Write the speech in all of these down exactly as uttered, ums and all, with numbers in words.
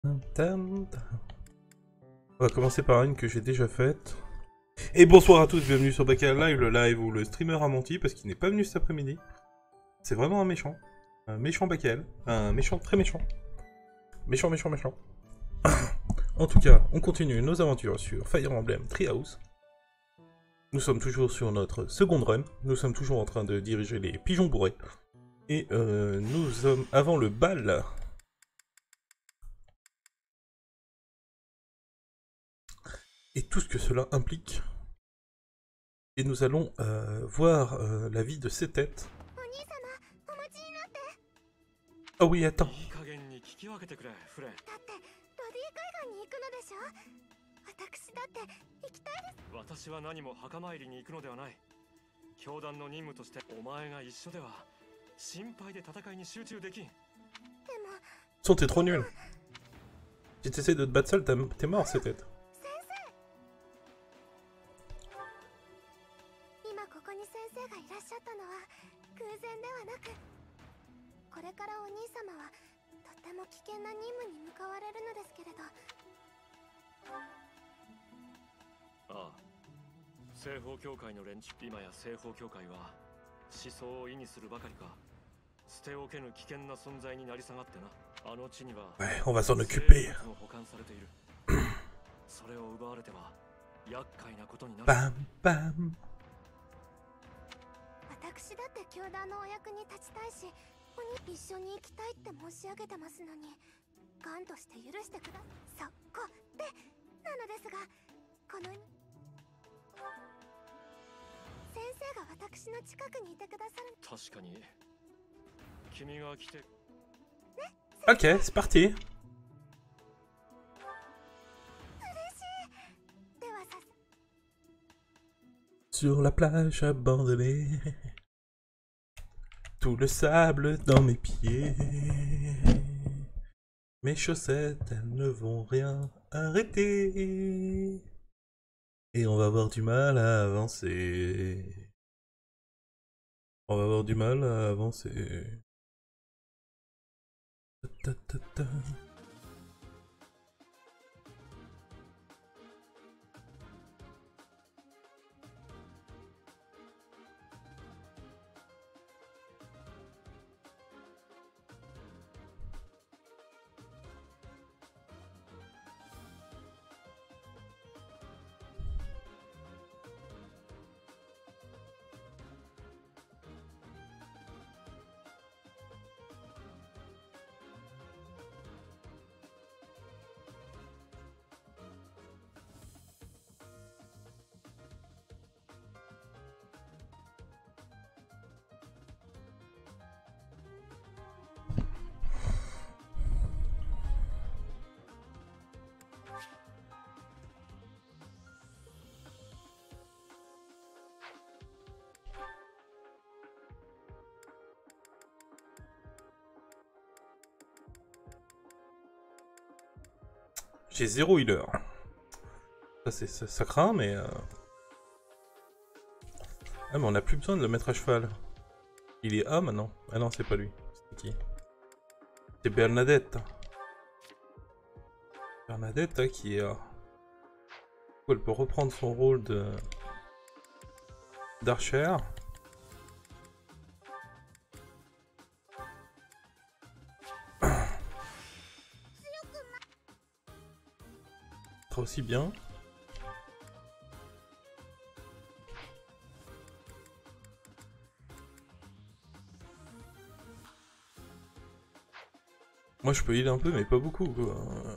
Tam, tam. On va commencer par une que j'ai déjà faite. Et bonsoir à tous, bienvenue sur Bacal Live, le live où le streamer a menti parce qu'il n'est pas venu cet après-midi. C'est vraiment un méchant. Un méchant Bacal. Un méchant très méchant. Méchant, méchant, méchant. En tout cas, on continue nos aventures sur Fire Emblem Treehouse. Nous sommes toujours sur notre seconde run. Nous sommes toujours en train de diriger les pigeons bourrés. Et euh, nous sommes avant le bal. Et tout ce que cela implique. Et nous allons euh, voir euh, la vie de ces têtes. Ah oui, attends. Son, t'es trop nul. Si t'essaies de te battre seul, t'es mort, ces têtes. Ouais, on va s'en occuper. Bam, bam. Ok, c'est parti. Sur la plage abandonnée, tout le sable dans mes pieds. Mes chaussettes, elles ne vont rien arrêter. Et on va avoir du mal à avancer. On va avoir du mal à avancer. Ta, ta, ta. J'ai zéro healer. Ça, c'est, ça, ça craint, mais... Euh... Ah, mais on a plus besoin de le mettre à cheval. Il est A maintenant. Ah non, c'est pas lui. C'est qui? C'est Bernadette. Bernadette hein, qui est A. Elle peut reprendre son rôle de... d'archer. Très aussi bien. Moi je peux healer un peu mais pas beaucoup quoi.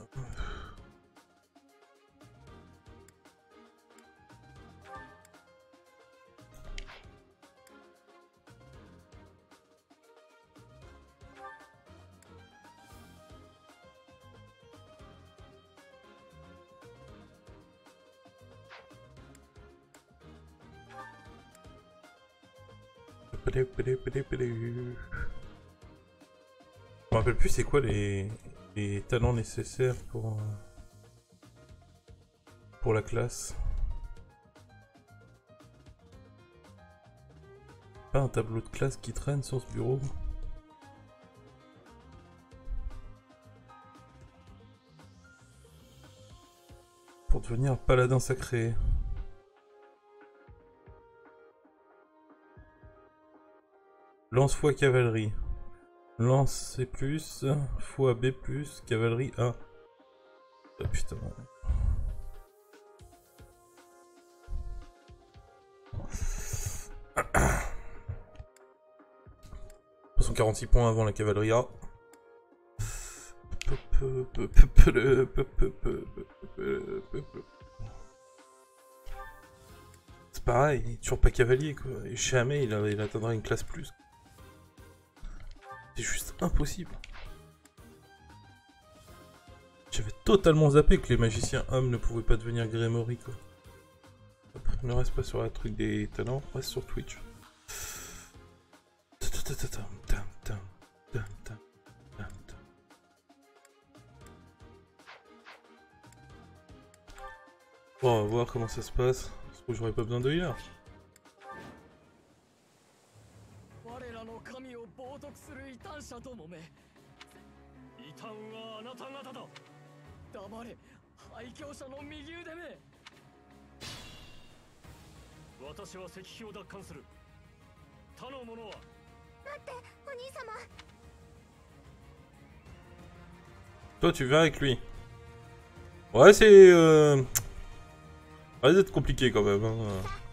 Je me rappelle plus c'est quoi les... les talents nécessaires pour... pour la classe. Pas un tableau de classe qui traîne sur ce bureau. pour devenir paladin sacré. Lance fois cavalerie. Lance C plus, fois B plus, cavalerie A. Oh, putain. trois cent quarante-six points avant la cavalerie A. C'est pareil, il est toujours pas cavalier quoi. Et jamais il, a, il atteindra une classe plus. C'est juste impossible. J'avais totalement zappé que les magiciens hommes ne pouvaient pas devenir Grémory quoi. Hop, ne reste pas sur la truc des talents, reste sur Twitch. Bon, on va voir comment ça se passe. Parce que j'aurais pas besoin de healer. Toi, tu viens avec lui. Ouais, c'est... Euh... Ça va être compliqué quand même. Hein.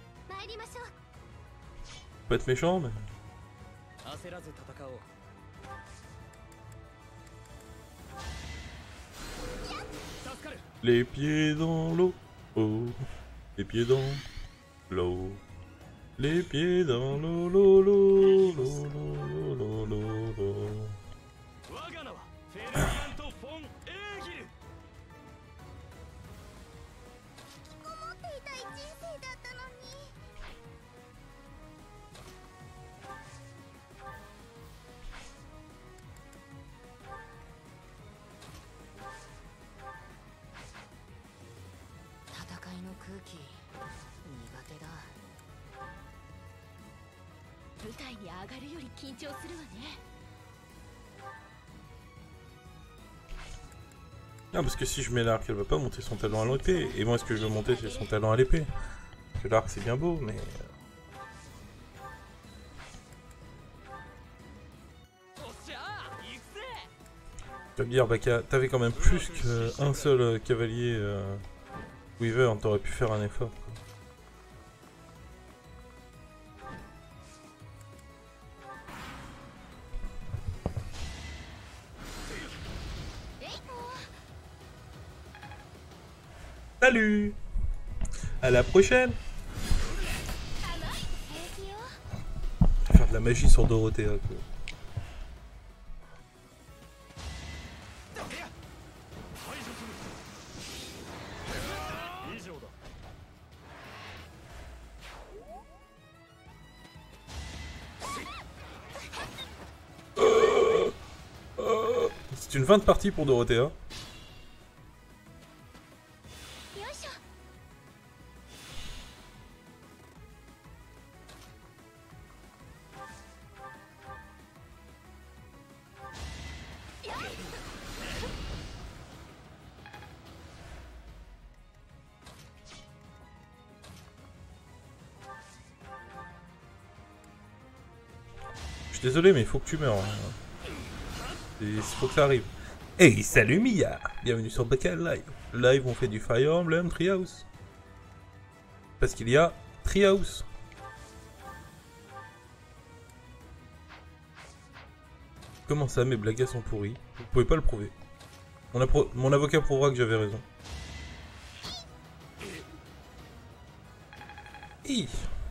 Pas être méchant, mais... Les pieds dans l'eau, oh. Les pieds dans l'eau. Les pieds dans l'eau, l'eau, l'eau, l'eau, l'eau, l'eau, l'eau, l'eau. Ah, parce que si je mets l'arc, elle va pas monter son talent à l'épée. Et moi, ce que je veux monter, c'est son talent à l'épée. Parce que l'arc, c'est bien beau, mais... Tu vas me dire, bah, t'avais quand même plus qu'un seul cavalier euh, Weaver, t'aurais pu faire un effort. Salut! À la prochaine! Faire de la magie sur Dorothea, quoi. C'est une fin de partie pour Dorothea. Je suis désolé, mais il faut que tu meurs. Il faut que ça arrive. Hey, salut Mia! Bienvenue sur Bacal Live. Live, on fait du Fire Emblem Treehouse. Parce qu'il y a Treehouse. Comment ça, mes blagues sont pourries? Vous pouvez pas le prouver. Mon, Mon avocat prouvera que j'avais raison. Hi.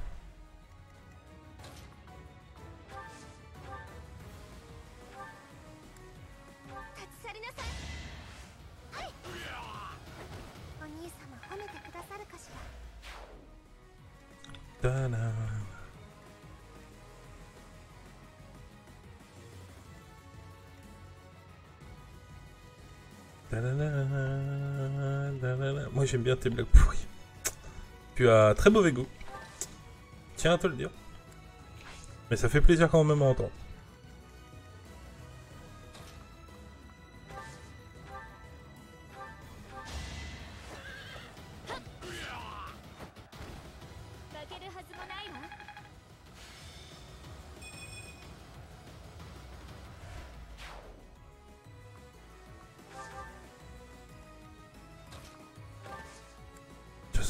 Ta-da. Moi j'aime bien tes blagues pourries. Tu as très mauvais goût. Tiens à te le dire. Mais ça fait plaisir quand même à entendre.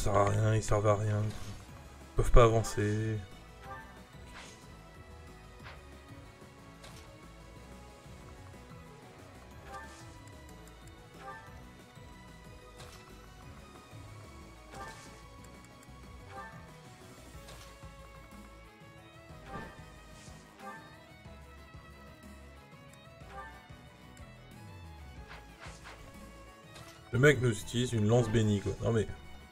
sert à rien, ils servent à rien. Ils peuvent pas avancer. Le mec nous utilise une lance bénie quoi. Non mais...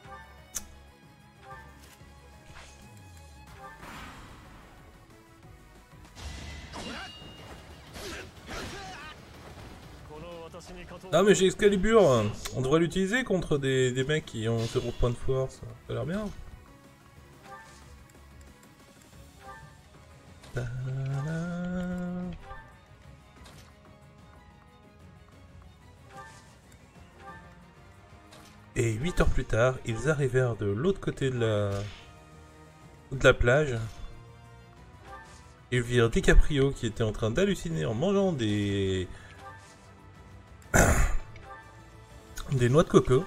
Ah mais j'ai Excalibur. On devrait l'utiliser contre des, des mecs qui ont zéro point de force. Ça a l'air bien. Et huit heures plus tard, ils arrivèrent de l'autre côté de la... de la plage. Ils virent DiCaprio qui était en train d'halluciner en mangeant des... des noix de coco.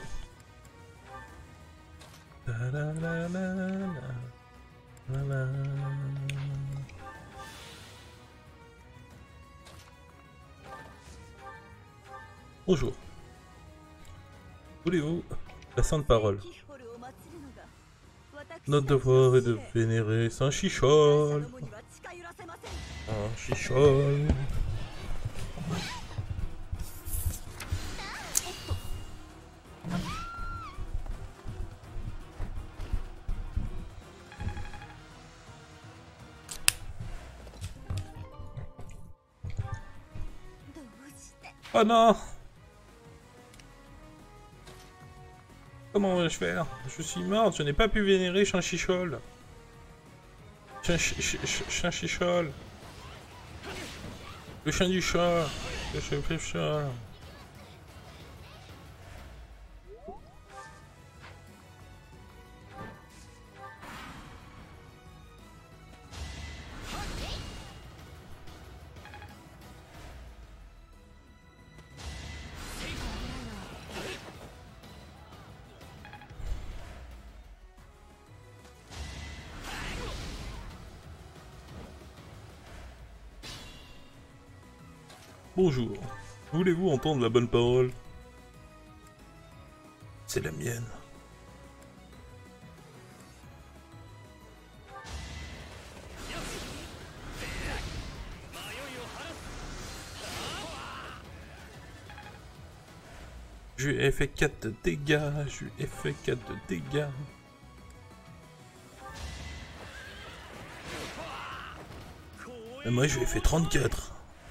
Bonjour. Voulez-vous la sainte parole? Notre devoir est de vénérer Saint Chichol. Saint Chichol. Oh non! Comment vais-je faire? Je suis morte, je n'ai pas pu vénérer Saint-Chichol. Saint-Chichol. Le chien du chat. Le chien du chat. Bonjour. Voulez-vous entendre la bonne parole? C'est la mienne. Je lui ai fait quatre de dégâts. Je lui ai fait quatre de dégâts. Et moi je lui ai fait trente-quatre.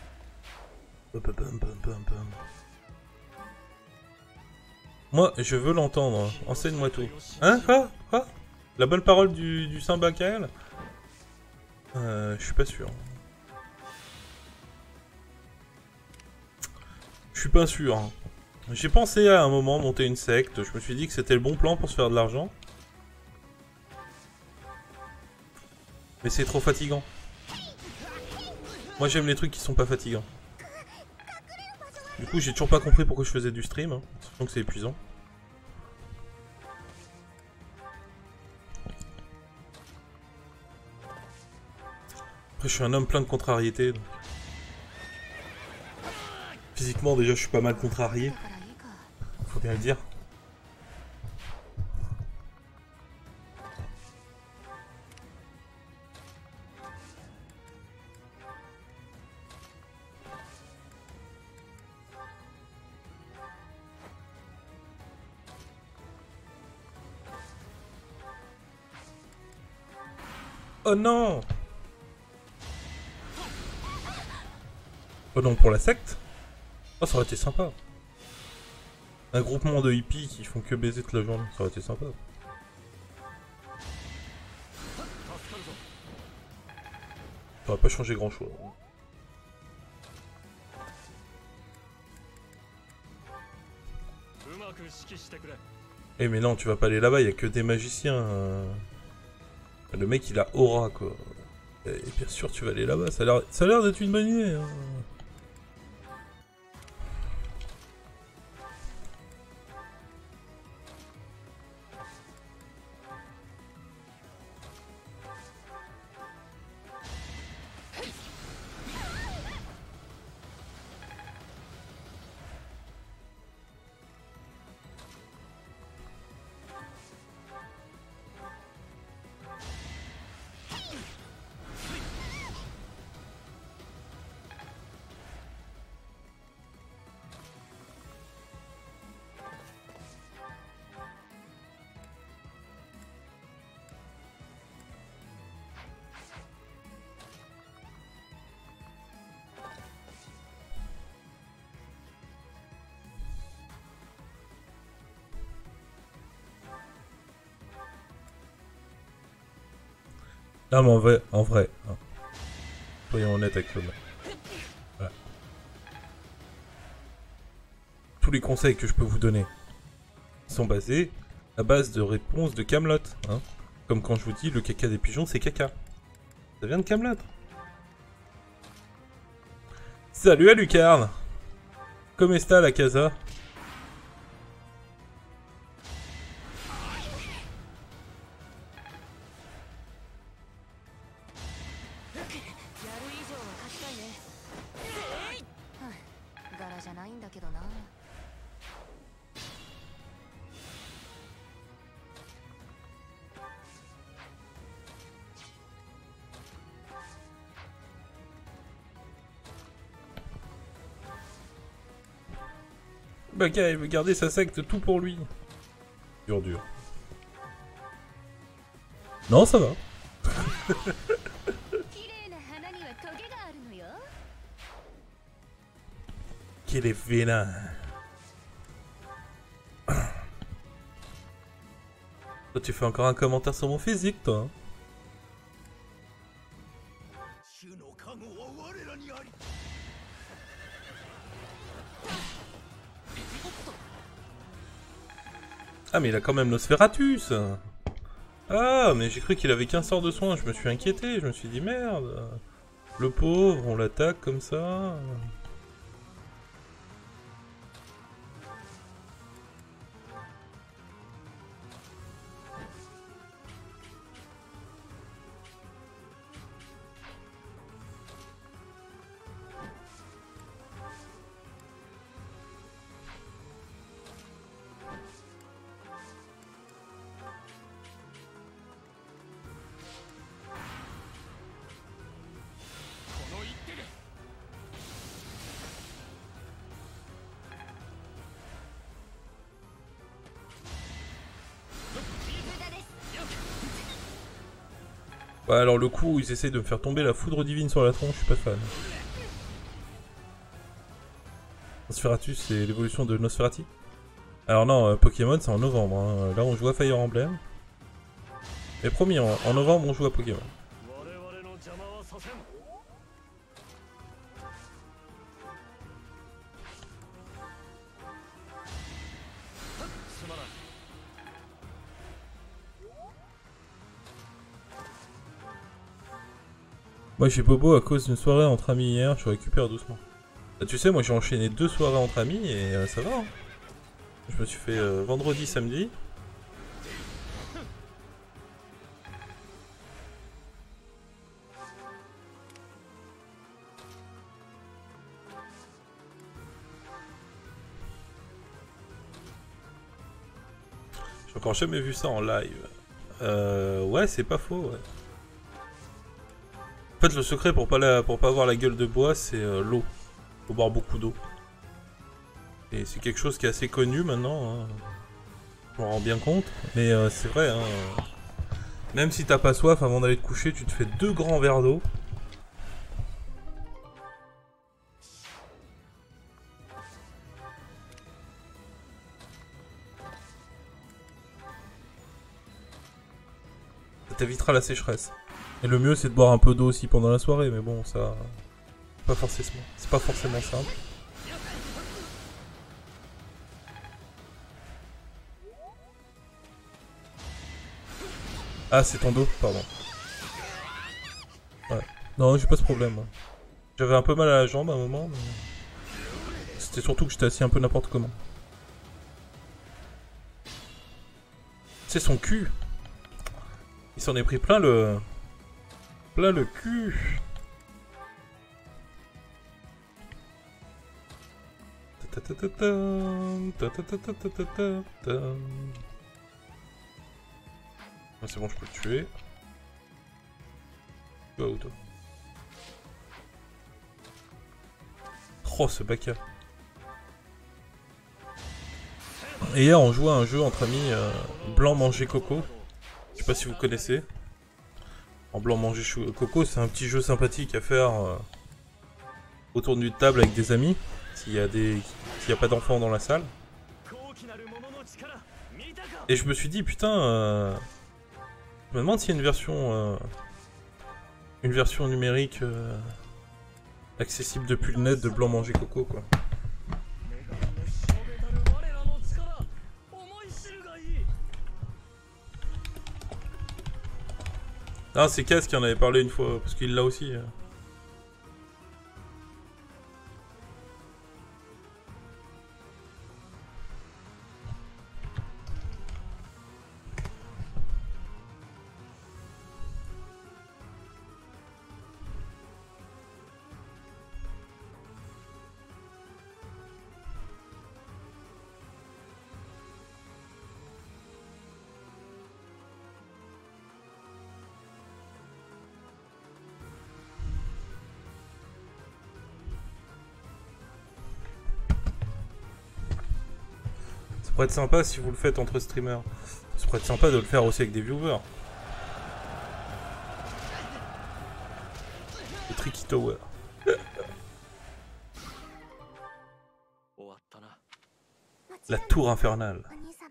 Moi, je veux l'entendre. Enseigne-moi tout. Hein? Quoi? Quoi? La bonne parole du, du Saint Bacal? Euh, je suis pas sûr. Je suis pas sûr. Hein. J'ai pensé à un moment monter une secte. Je me suis dit que c'était le bon plan pour se faire de l'argent. Mais c'est trop fatigant. Moi, j'aime les trucs qui sont pas fatigants. Du coup, j'ai toujours pas compris pourquoi je faisais du stream, hein, sachant que c'est épuisant. Après, je suis un homme plein de contrariétés. Donc... Physiquement, déjà, je suis pas mal contrarié. Faut bien le dire. Oh non! Oh non, pour la secte? Oh, ça aurait été sympa. Un groupement de hippies qui font que baiser toute la journée, ça aurait été sympa. Ça aurait pas changé grand chose. Eh mais non, tu vas pas aller là-bas, il y a que des magiciens. Le mec il a aura quoi. Et bien sûr tu vas aller là-bas, ça a l'air ça a l'air d'être une bonne idée. Hein. Non mais en vrai, en vrai. Hein. Soyons honnêtes avec le mec. Voilà. Tous les conseils que je peux vous donner sont basés à base de réponses de Camelot. Hein. Comme quand je vous dis le caca des pigeons c'est caca. Ça vient de Camelot. Salut à Lucarne. Comment est-ce la casa? Baka, il veut garder sa secte tout pour lui. Dur, dur. Non, ça va. Quel est vilain. Toi, tu fais encore un commentaire sur mon physique, toi. Hein. Ah mais il a quand même Nosferatus. Ah mais j'ai cru qu'il avait qu'un sort de soin, je me suis inquiété, je me suis dit merde. Le pauvre, on l'attaque comme ça. Ouais, alors le coup où ils essayent de me faire tomber la foudre divine sur la tronche, je suis pas fan. Nosferatus, c'est l'évolution de Nosferati. Alors non, euh, Pokémon c'est en novembre, hein. Là on joue à Fire Emblem. Mais promis, en, en novembre on joue à Pokémon. Moi j'ai bobo à cause d'une soirée entre amis hier, je récupère doucement. Bah, tu sais, moi j'ai enchaîné deux soirées entre amis et euh, ça va. Hein. Je me suis fait euh, vendredi, samedi. J'ai encore jamais vu ça en live. Euh, ouais, c'est pas faux, ouais. En fait, le secret pour pas, la, pour pas avoir la gueule de bois, c'est euh, l'eau. Faut boire beaucoup d'eau. Et c'est quelque chose qui est assez connu maintenant. Hein. Je m'en rends bien compte. Mais euh, c'est vrai, hein. Même si t'as pas soif, avant d'aller te coucher, tu te fais deux grands verres d'eau. Ça t'évitera la sécheresse. Et le mieux, c'est de boire un peu d'eau aussi pendant la soirée, mais bon, ça... Pas forcément. C'est pas forcément simple. Ah, c'est ton dos, pardon. Ouais. Non, j'ai pas ce problème. Hein. J'avais un peu mal à la jambe à un moment, mais... C'était surtout que j'étais assis un peu n'importe comment. C'est son cul. Il s'en est pris plein le... Plein le cul. Ah, c'est bon, je peux le tuer. Tu vas où, toi? Oh, ce baka. Et hier, on jouait à un jeu entre amis, euh, Blanc Manger Coco. Je sais pas si vous connaissez. En Blanc Manger Coco, c'est un petit jeu sympathique à faire euh, autour d'une table avec des amis. S'il y a des, s'il y a pas d'enfants dans la salle. Et je me suis dit, putain, euh, je me demande s'il y a une version, euh, Une version numérique euh, accessible depuis le net de Blanc Manger Coco, quoi. Ah, c'est Kaz qui en avait parlé une fois, parce qu'il l'a aussi. Euh. Ça pourrait être sympa si vous le faites entre streamers. Ça pourrait être sympa de le faire aussi avec des viewers. Le Tricky Tower. La tour infernale.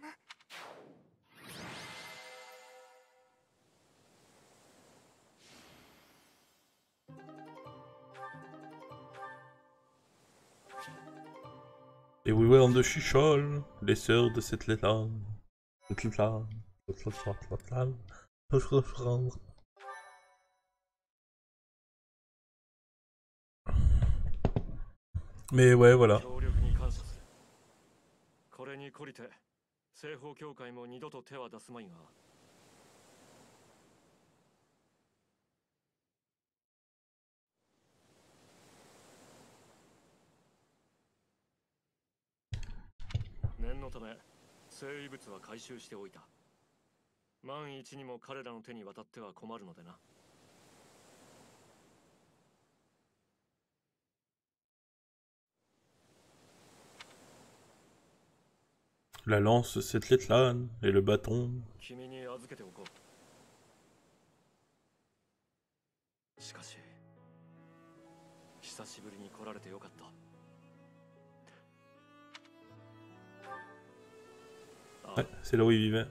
Et we were on the Shishol, les sœurs de cette lettre-là. Cette lettre-là. Mais ouais, voilà. La lance, cette lettre-là, et le bâton. Ouais, c'est là où il vivait.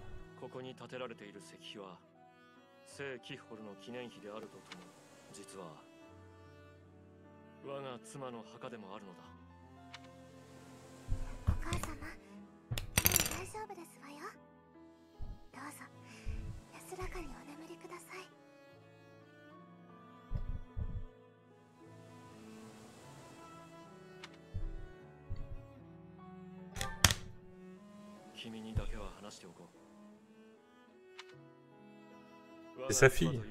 C'est sa fille.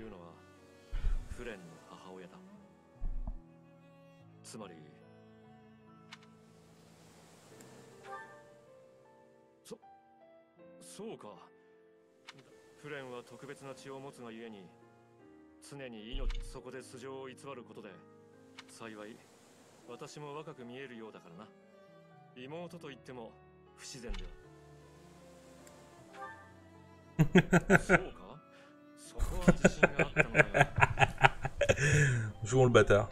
Jouons le bâtard.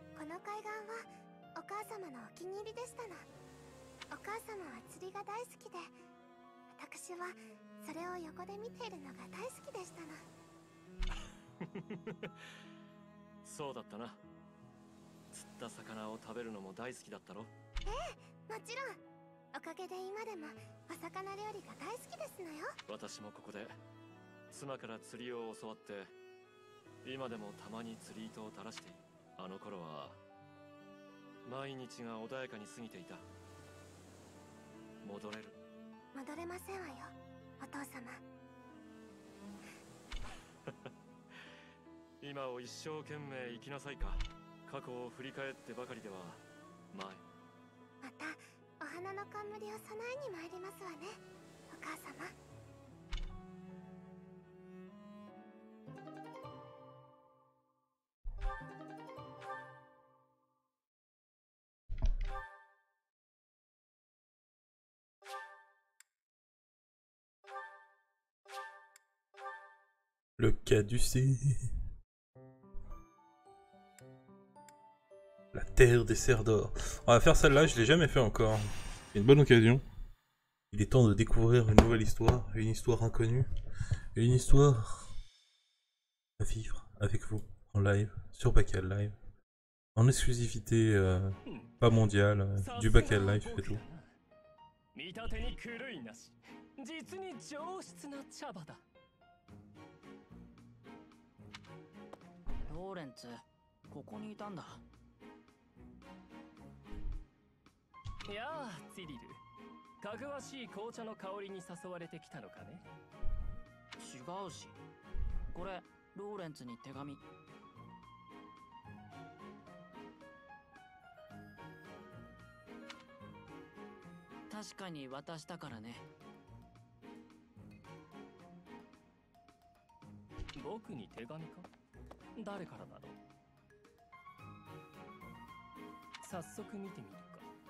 Le caducé. La terre des cerfs d'or. On va faire celle-là, je l'ai jamais fait encore. C'est une bonne occasion. Il est temps de découvrir une nouvelle histoire, une histoire inconnue, une histoire à vivre avec vous. en live, sur Bacal Live. En exclusivité, euh, pas mondiale, euh, du Bacal Live et tout. 見立てに狂いなし、実に上質な茶葉だ。 ローレンツ、ここにいたんだ。 やあ、ツィリル。かぐわしい紅茶の香りに誘われてきたのかね。 違うし。これ、ローレンツに手紙。確かに渡したからね。 僕に手紙か？誰からだろう？早速見てみるか。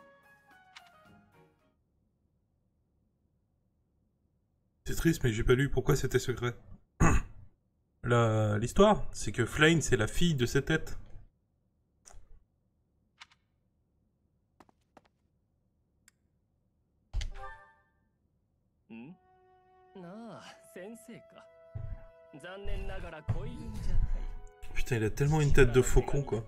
C'est triste, mais j'ai pas lu pourquoi c'était secret. La... L'histoire, c'est que Flame, c'est la fille de cette tête. Hmm? Ah, sensei ka. Zannen nagara koirun janai. Putain, il a tellement une tête de faucon, quoi.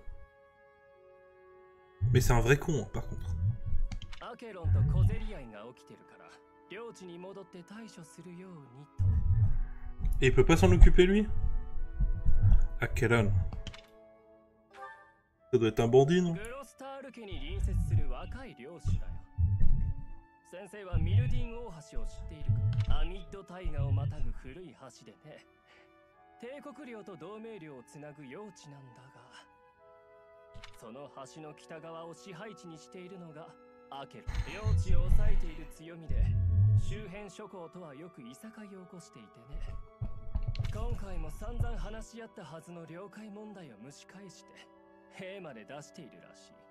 Mais c'est un vrai con, hein, par contre. Acheron to kozeriai ga okiteru kara, ryouchi ni modotte taisho suru you ni to. Et il peut pas s'en occuper, lui? Acheron. Ça doit être un bandit, non? グロスタール家に隣接する若い領主だよ。先生はミルディン大橋を知っているか？アミッド大河をまたぐ古い橋でね。帝国領と同盟領をつなぐ用地なんだが、その橋の北側を支配地にしているのがアケル。領地を抑えている強みで、周辺諸侯とはよくいさかいを起こしていてね。今回も散々話し合ったはずの領海問題を蒸し返して兵まで出しているらしい。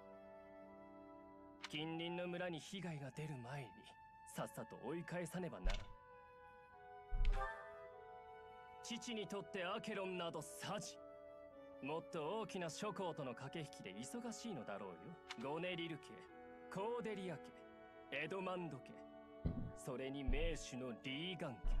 近隣の村に被害が出る前にさっさと追い返さねばならん。父にとってアケロンなどサジ。もっと大きな諸侯との駆け引きで忙しいのだろうよ。ゴネリル家、コーデリア家、エドマンド家、それに名手のリーガン家。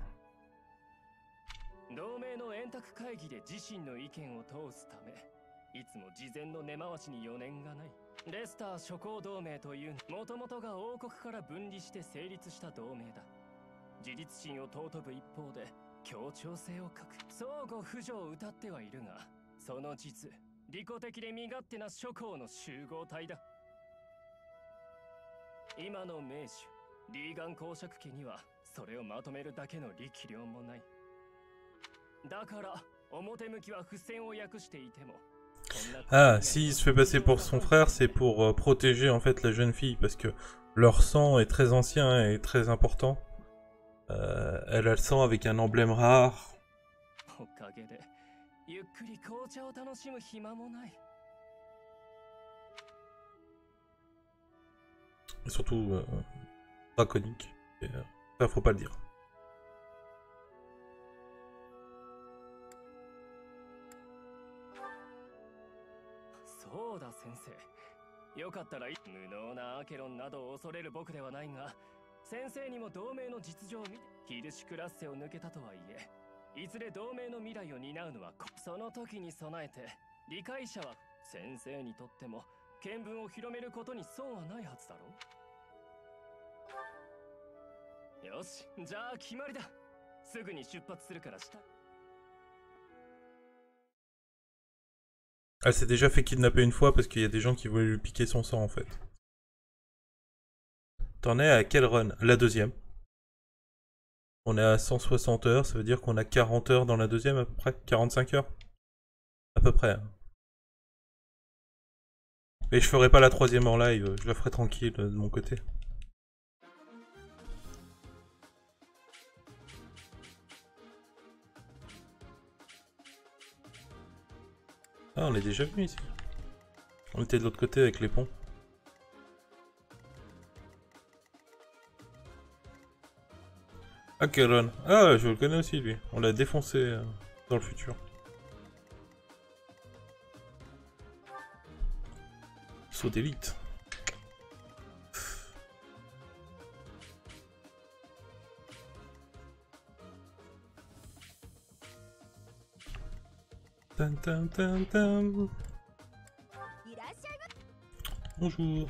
同盟の円卓会議で自身の意見を通すため、いつも事前の根回しに余念がない。レスター諸侯同盟という、もともとが王国から分離して成立した同盟だ。自立心を尊ぶ一方で協調性を欠く。相互扶助を謳ってはいるが、その実、利己的で身勝手な諸侯の集合体だ。今の名手、リーガン公爵家にはそれをまとめるだけの力量もない。だから、表向きは不戦を訳していても。 Ah, s'il se fait passer pour son frère, c'est pour euh, protéger en fait la jeune fille, parce que leur sang est très ancien et très important. Euh, elle a le sang avec un emblème rare. Et surtout euh, draconique. Et, euh, ça, faut pas le dire. そうだ先生。よかったら無能なアケロンなどを恐れる僕ではないが、先生にも同盟の実情を見て、ヒルシュクラッセを抜けたとはいえ、いずれ同盟の未来を担うのはその時に備えて、理解者は先生にとっても見聞を広めることに損はないはずだろう。よし、じゃあ決まりだ。すぐに出発するからした。 Elle s'est déjà fait kidnapper une fois parce qu'il y a des gens qui voulaient lui piquer son sang en fait. T'en es à quelle run? La deuxième. On est à cent soixante heures, ça veut dire qu'on a quarante heures dans la deuxième à peu près? quarante-cinq heures? À peu près. Mais je ferai pas la troisième en live, je la ferai tranquille de mon côté. Ah, on est déjà venu ici. On était de l'autre côté avec les ponts. Ah, Acheron. Ah, je le connais aussi, lui. On l'a défoncé euh, dans le futur. Saut d'élite. Tam, tam, tam, tam. Bonjour.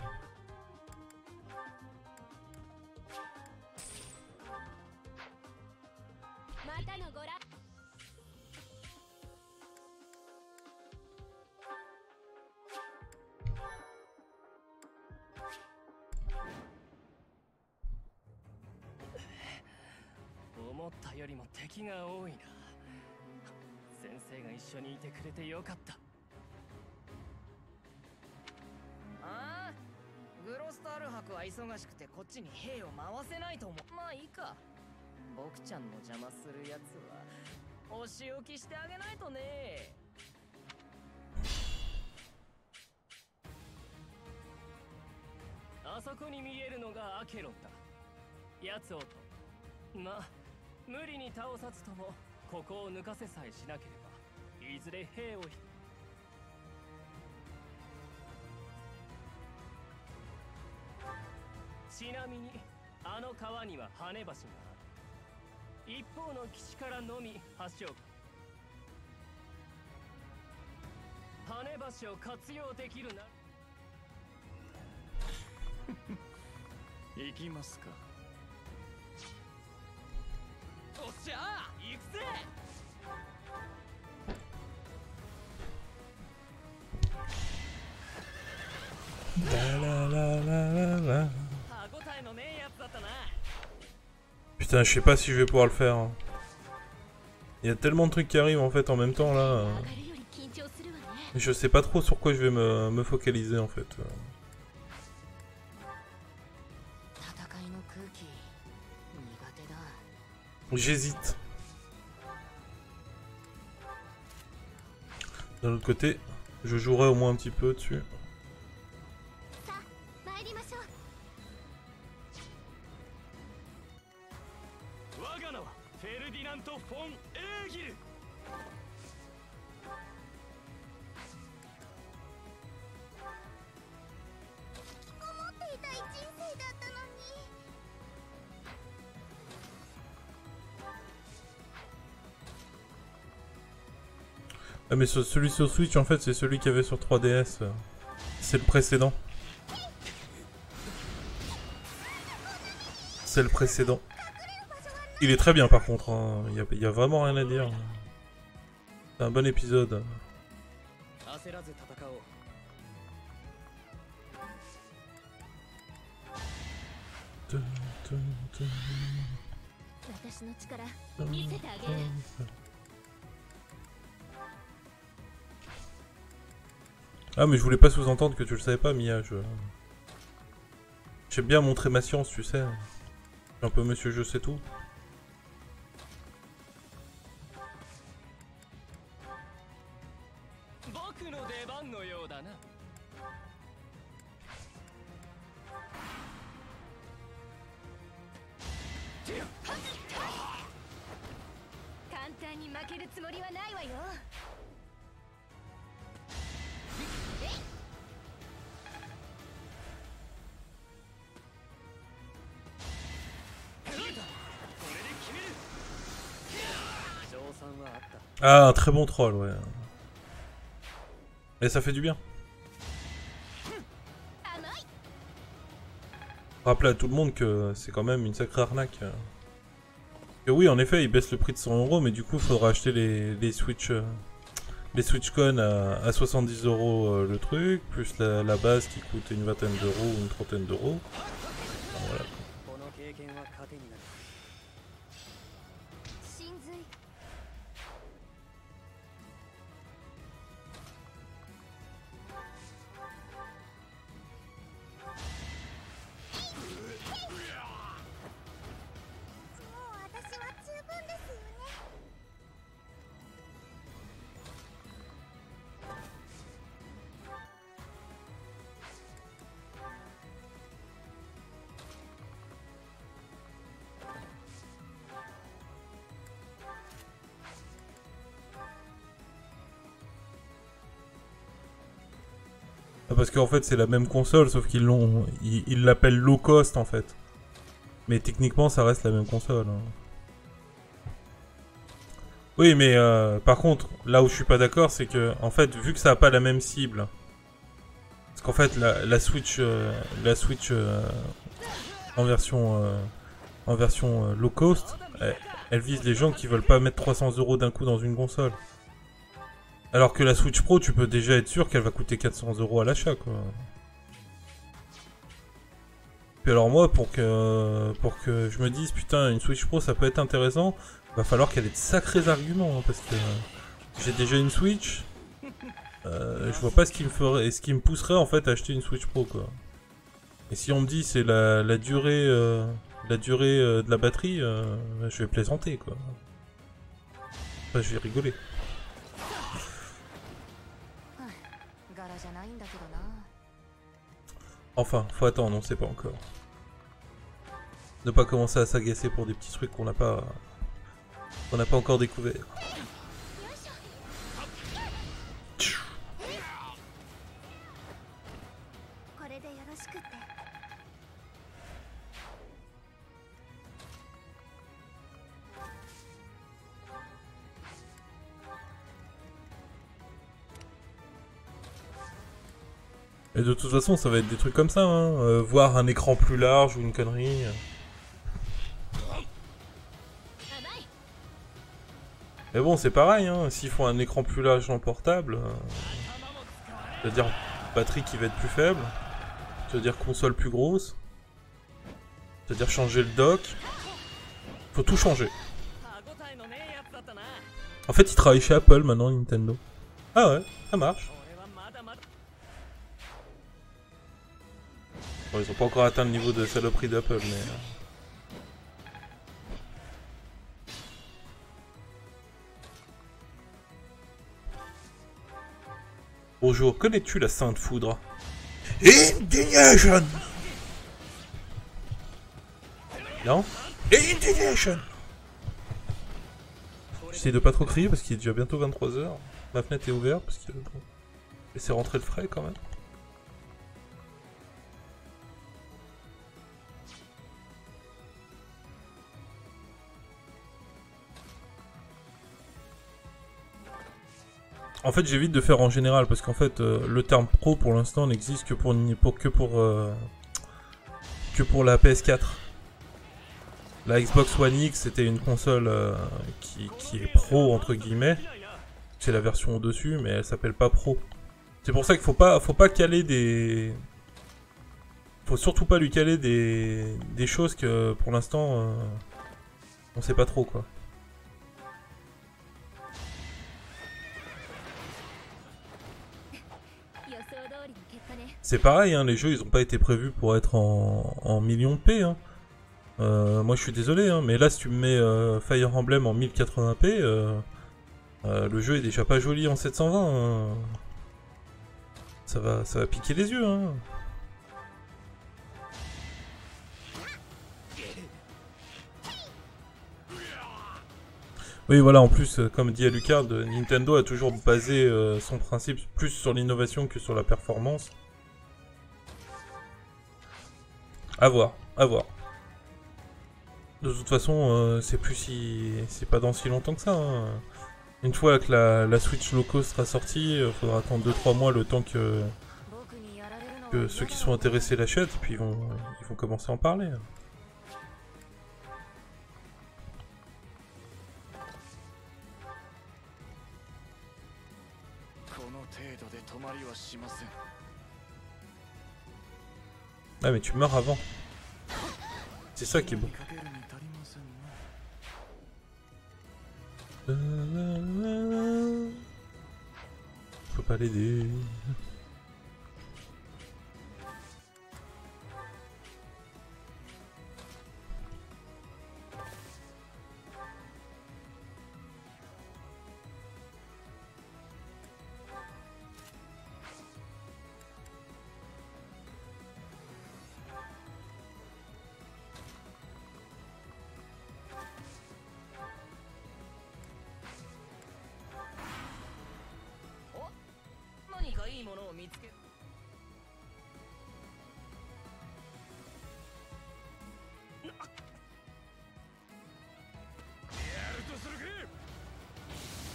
思ったよりも敵が多いな。先生が一緒にいてくれてよかった。ああ、グロスタール博は忙しくてこっちに兵を回せないと思う。まあいいか。僕ちゃんの邪魔するやつはお仕置きしてあげないとね。あそこに見えるのがアケロンだ。奴をとまあ無理に倒さずともここを抜かせさえしなければいずれ兵をひちなみにあの川には跳ね橋がある。一方の岸からのみ橋を跳ね橋を活用できるな。 行きますか。 おっしゃー行くぜ。 La la la la la la. 歯ごたえのねえやつだったな。 Putain, je sais pas si je vais pouvoir le faire. Hein. Il y a tellement de trucs qui arrivent en fait en même temps là. Je sais pas trop sur quoi je vais me, me focaliser en fait. J'hésite. D'un autre côté, je jouerai au moins un petit peu dessus. Ah mais celui sur Switch en fait c'est celui qu'il y avait sur trois D S. C'est le précédent. C'est le précédent. Il est très bien par contre, hein. il, y a, il y a vraiment rien à dire. C'est un bon épisode. Ah mais je voulais pas sous-entendre que tu le savais pas, Mia. Je... J'aime bien montrer ma science, tu sais. Un peu monsieur je sais tout. Ah, un très bon troll, ouais. Et ça fait du bien. Rappelez à tout le monde que c'est quand même une sacrée arnaque. Et oui, en effet, il baisse le prix de cent euros, mais du coup, il faudra acheter les, les Switch... Les SwitchCon à, à soixante-dix euros le truc, plus la, la base qui coûte une vingtaine d'euros ou une trentaine d'euros. Voilà. Parce qu'en fait c'est la même console sauf qu'ils l'ont, ils l'appellent low cost en fait. Mais techniquement ça reste la même console. Hein. Oui, mais euh, par contre, là où je suis pas d'accord, c'est que, en fait, vu que ça a pas la même cible, parce qu'en fait, la, la Switch, euh, la Switch euh, en version, euh, en version euh, low cost, elle, elle vise les gens qui veulent pas mettre trois cents euros d'un coup dans une console. Alors que la Switch Pro, tu peux déjà être sûr qu'elle va coûter quatre cents euros à l'achat, quoi. Puis alors moi, pour que, pour que je me dise, putain, une Switch Pro, ça peut être intéressant, va falloir qu'elle ait de sacrés arguments, hein, parce que j'ai déjà une Switch, euh, je vois pas ce qui me ferait, ce qui me pousserait en fait à acheter une Switch Pro, quoi. Et si on me dit c'est la, la durée, euh, la durée euh, de la batterie, euh, je vais plaisanter, quoi. Enfin, je vais rigoler. Enfin, faut attendre, on sait pas encore. Ne pas commencer à s'agacer pour des petits trucs qu'on n'a pas, qu'on n'a pas encore découvert. Et de toute façon, ça va être des trucs comme ça, hein. Euh, voir un écran plus large ou une connerie. Mais bon, c'est pareil, hein. S'ils font un écran plus large en portable, euh, c'est-à-dire batterie qui va être plus faible, c'est-à-dire console plus grosse, c'est-à-dire changer le dock, faut tout changer. En fait, ils travaillent chez Apple maintenant, Nintendo. Ah ouais, ça marche. Bon, ils ont pas encore atteint le niveau de saloperie d'Apple, mais... Bonjour, connais-tu la Sainte Foudre? Indignation! Non? Indignation! J'essaie de pas trop crier parce qu'il est déjà bientôt vingt-trois heures. Ma fenêtre est ouverte parce que... Bon, laissez rentrer le frais quand même. En fait, j'évite de faire en général parce qu'en fait, euh, le terme pro pour l'instant n'existe que pour, pour que pour euh, que pour la P S quatre. La Xbox One X, c'était une console euh, qui, qui est pro entre guillemets. C'est la version au-dessus, mais elle s'appelle pas pro. C'est pour ça qu'il faut pas, faut pas caler des, faut surtout pas lui caler des, des choses que pour l'instant euh, on sait pas trop, quoi. C'est pareil, hein, les jeux ils ont pas été prévus pour être en, en millions de P. Hein. Euh, moi je suis désolé, hein, mais là si tu me mets euh, Fire Emblem en mille quatre-vingts p, euh, euh, le jeu est déjà pas joli en sept cent vingt. Hein. Ça va, ça va piquer les yeux. Hein. Oui, voilà, en plus, comme dit Alucard, Nintendo a toujours basé euh, son principe plus sur l'innovation que sur la performance. À voir, à voir. De toute façon, euh, c'est plus si... c'est pas dans si longtemps que ça. Hein. Une fois que la, la Switch low cost sera sortie, il faudra attendre deux trois mois le temps que... que ceux qui sont intéressés l'achètent, et puis ils vont, ils vont commencer à en parler. Ah mais tu meurs avant. C'est ça qui est beau. Faut pas l'aider.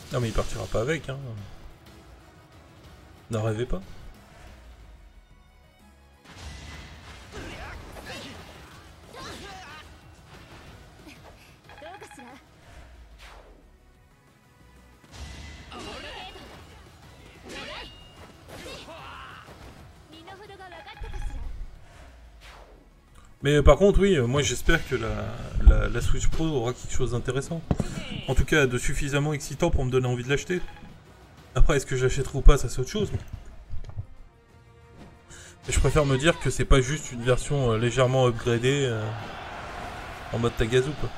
Non mais il partira pas avec, hein. N'en rêvez pas. どうかしら身の程が分かったかしら Mais euh, par contre, oui, euh, moi j'espère que la, la, la Switch Pro aura quelque chose d'intéressant. En tout cas, de suffisamment excitant pour me donner envie de l'acheter. Après, est-ce que j'achèterai ou pas, ça c'est autre chose. Mais je préfère me dire que c'est pas juste une version euh, légèrement upgradée euh, en mode Tagazu, quoi.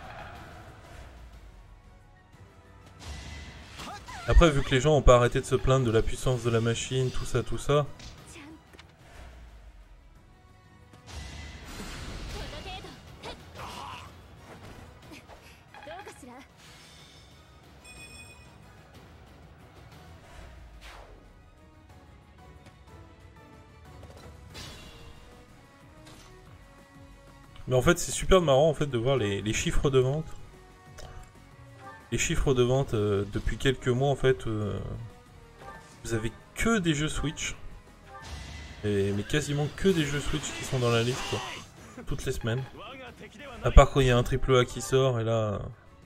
Après, vu que les gens ont pas arrêté de se plaindre de la puissance de la machine, tout ça, tout ça... この程度どうかしら Mais en fait, c'est super marrant en fait de voir les, les chiffres de vente. Les chiffres de vente euh, depuis quelques mois en fait. Euh, vous avez que des jeux Switch. Et, mais quasiment que des jeux Switch qui sont dans la liste quoi. Toutes les semaines. À part quand il y a un triple A qui sort et là...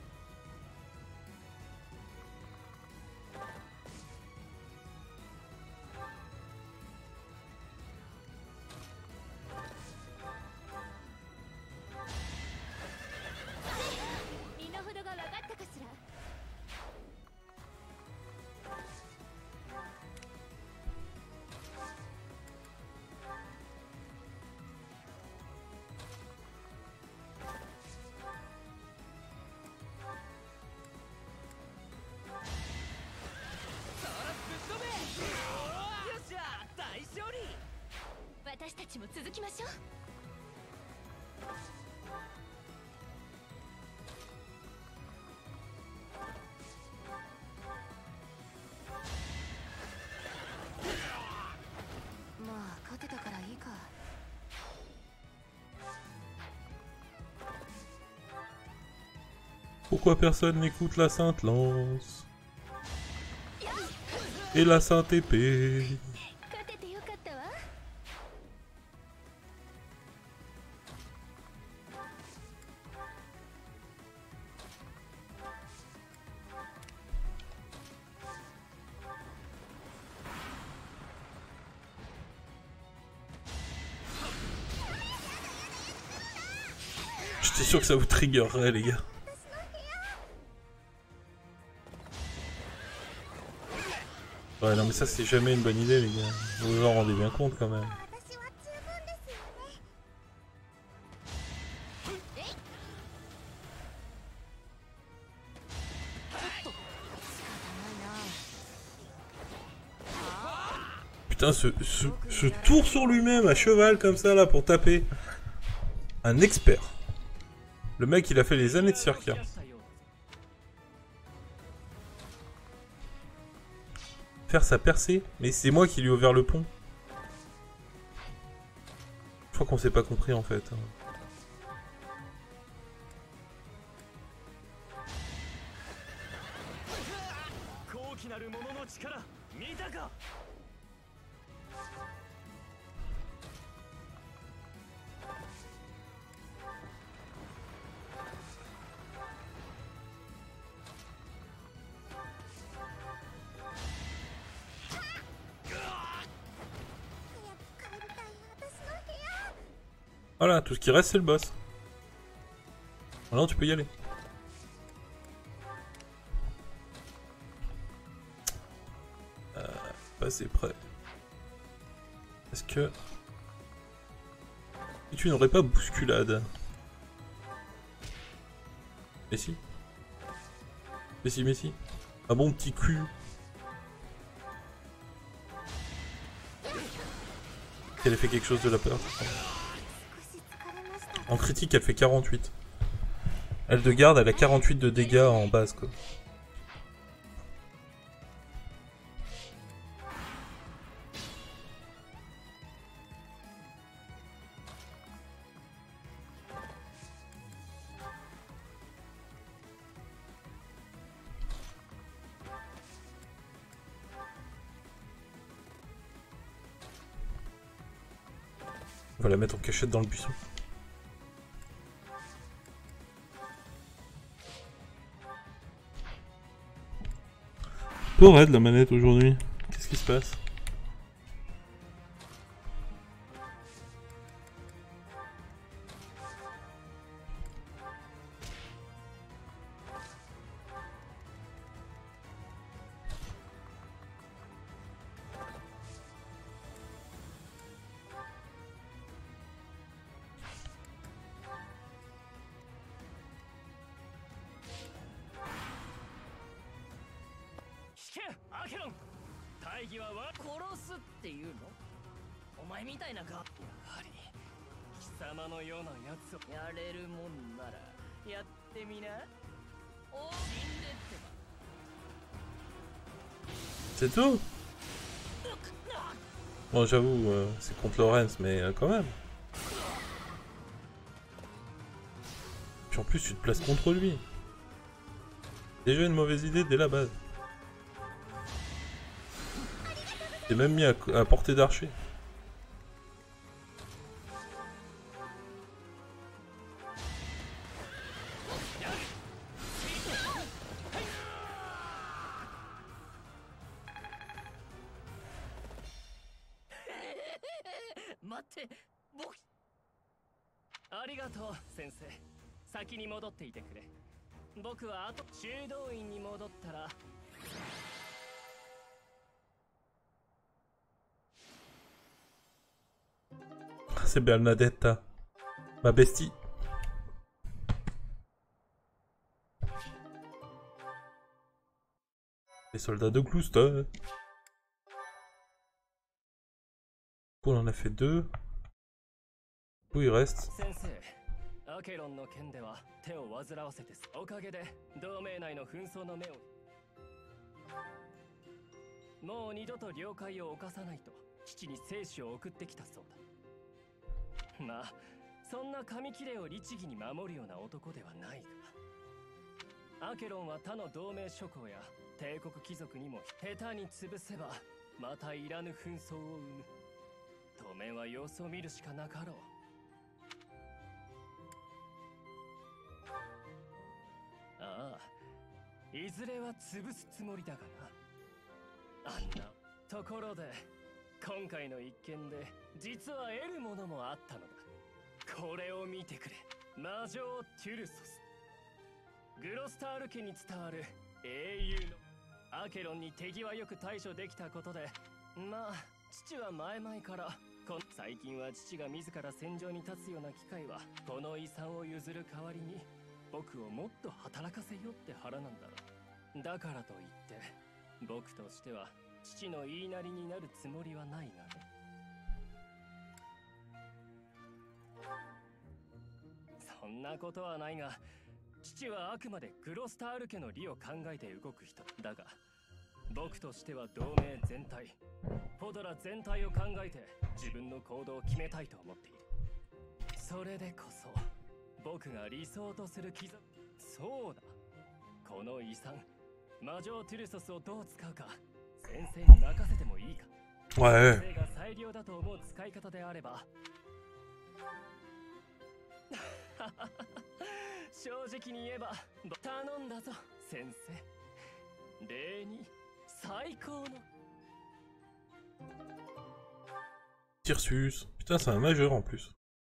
Pourquoi personne n'écoute la Sainte Lance et la Sainte Épée? J'étais sûr que ça vous triggererait les gars. Ouais non mais ça c'est jamais une bonne idée les gars, vous vous en rendez bien compte quand même. Putain ce, ce, ce tour sur lui-même à cheval comme ça là pour taper. Un expert. Le mec il a fait les années de cirque. Faire sa percée? Mais c'est moi qui lui ai ouvert le pont. Je crois qu'on s'est pas compris en fait. Voilà, tout ce qui reste c'est le boss. Maintenant tu peux y aller. Euh, pas assez près. Est-ce que... Et tu n'aurais pas bousculade? Mais si. Mais si, mais si. Un bon petit cul. Elle a fait quelque chose de la peur. En critique, elle fait quarante-huit. Elle de garde, elle a quarante-huit de dégâts en base, quoi. On va la mettre en cachette dans le buisson. Peu raide la manette aujourd'hui. Qu'est-ce qui se passe? C'est tout. Bon, j'avoue, euh, c'est contre Lorenz, mais euh, quand même. Puis en plus, tu te places contre lui. Déjà une mauvaise idée dès la base. T'es même mis à, à portée d'archer. C'est Bernadetta, ma bestie. Les soldats de Gloucester. On en a fait deux. Où il reste? アケロンの件では手を煩わせておかげで同盟内の紛争の目をもう二度と領海を侵さないと父に生死を送ってきたそうだ。まあそんな紙切れを律儀に守るような男ではないが、アケロンは他の同盟諸侯や帝国貴族にも下手に潰せばまたいらぬ紛争を生む。当面は様子を見るしかなかろう。ああ、いずれは潰すつもりだがな。あんなところで今回の一件で実は得るものもあったのだ。これを見てくれ。魔女テュルソス。グロスタール家に伝わる英雄のアケロンに手際よく対処できたことで、まあ父は前々からこ最近は父が自ら戦場に立つような機会はこの遺産を譲る代わりに僕をもっと働かせよって腹なんだろう。だからといって僕としては父の言いなりになるつもりはないがね。そんなことはないが、父はあくまでグロスタール家の利を考えて動く人だが、僕としては同盟全体、ポドラ全体を考えて自分の行動を決めたいと思っている。それでこそ僕が理想とする貴族、そうだ、この遺産魔女テュルソスをどう使うか先生に任せてもいいか。 Ouais. 先生が最良だと思う使い方であれば正直に言えば頼んだぞ先生。礼に最高の Tirsus. Putain, c'est un majeur en plus.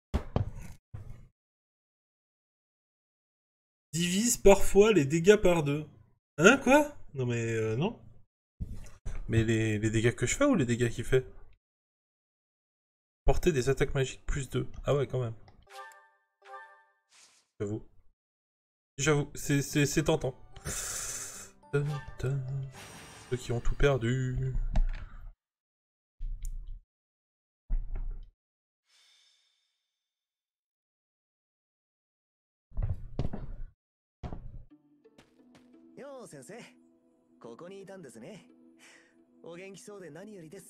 Divise parfois les dégâts par deux. Hein, quoi? Non mais euh, non. Mais les, les dégâts que je fais ou les dégâts qu'il fait? Porter des attaques magiques plus deux. Ah ouais, quand même. J'avoue. J'avoue, c'est tentant. Ceux qui ont tout perdu. Yo, sensei. ここにいたんですね。お元気そうで何よりです。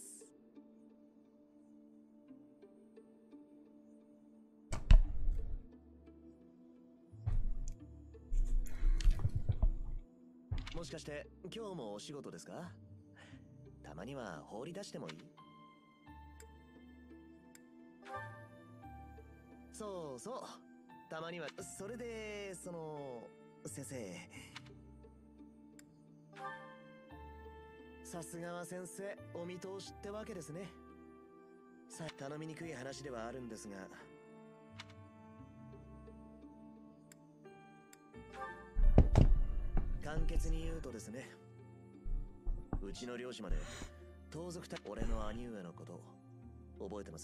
もしかして今日もお仕事ですか？たまには放り出してもいい？ そうそう。たまには、それで、その、先生。さすがは先生、お見通しってわけですね。さあ、頼みにくい話ではあるんですが。簡潔に言うとですね。うちの漁師まで、盗賊た俺の兄上のこと、覚えてます？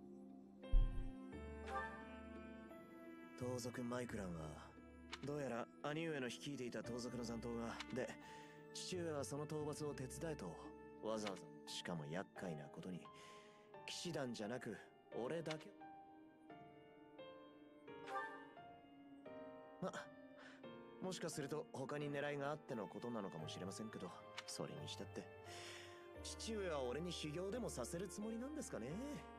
盗賊マイクランは、どうやら兄上の率いていた盗賊の残党が、で、父上はその討伐を手伝えと、わざわざ、しかも厄介なことに、騎士団じゃなく、俺だけ。ま、もしかすると他に狙いがあってのことなのかもしれませんけど、それにしたって、父上は俺に修行でもさせるつもりなんですかね。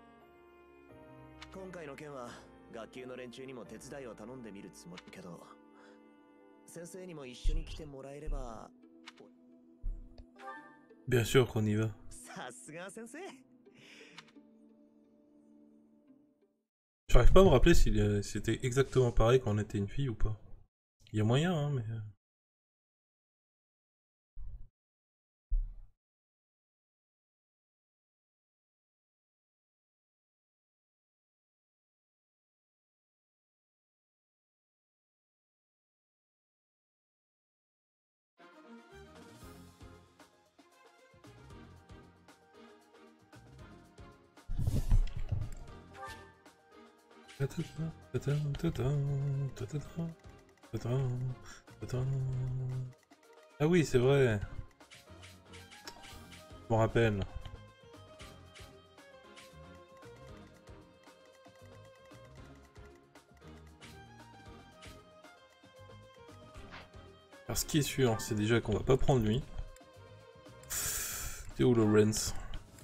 今回の件は、学級の連中にも手伝いを頼んでみるつもりけど、先生にも一緒に来てもらえれば。 Bien sûr qu'on y va. さすが先生。 J'arrive pas à me rappeler si euh, c'était exactement pareil quand on était une fille ou pas. Il y a moyen, hein, mais... Ah oui, c'est vrai. Je me rappelle. Alors ce qui est sûr, c'est déjà qu'on va pas prendre lui. T'es où, Lawrence?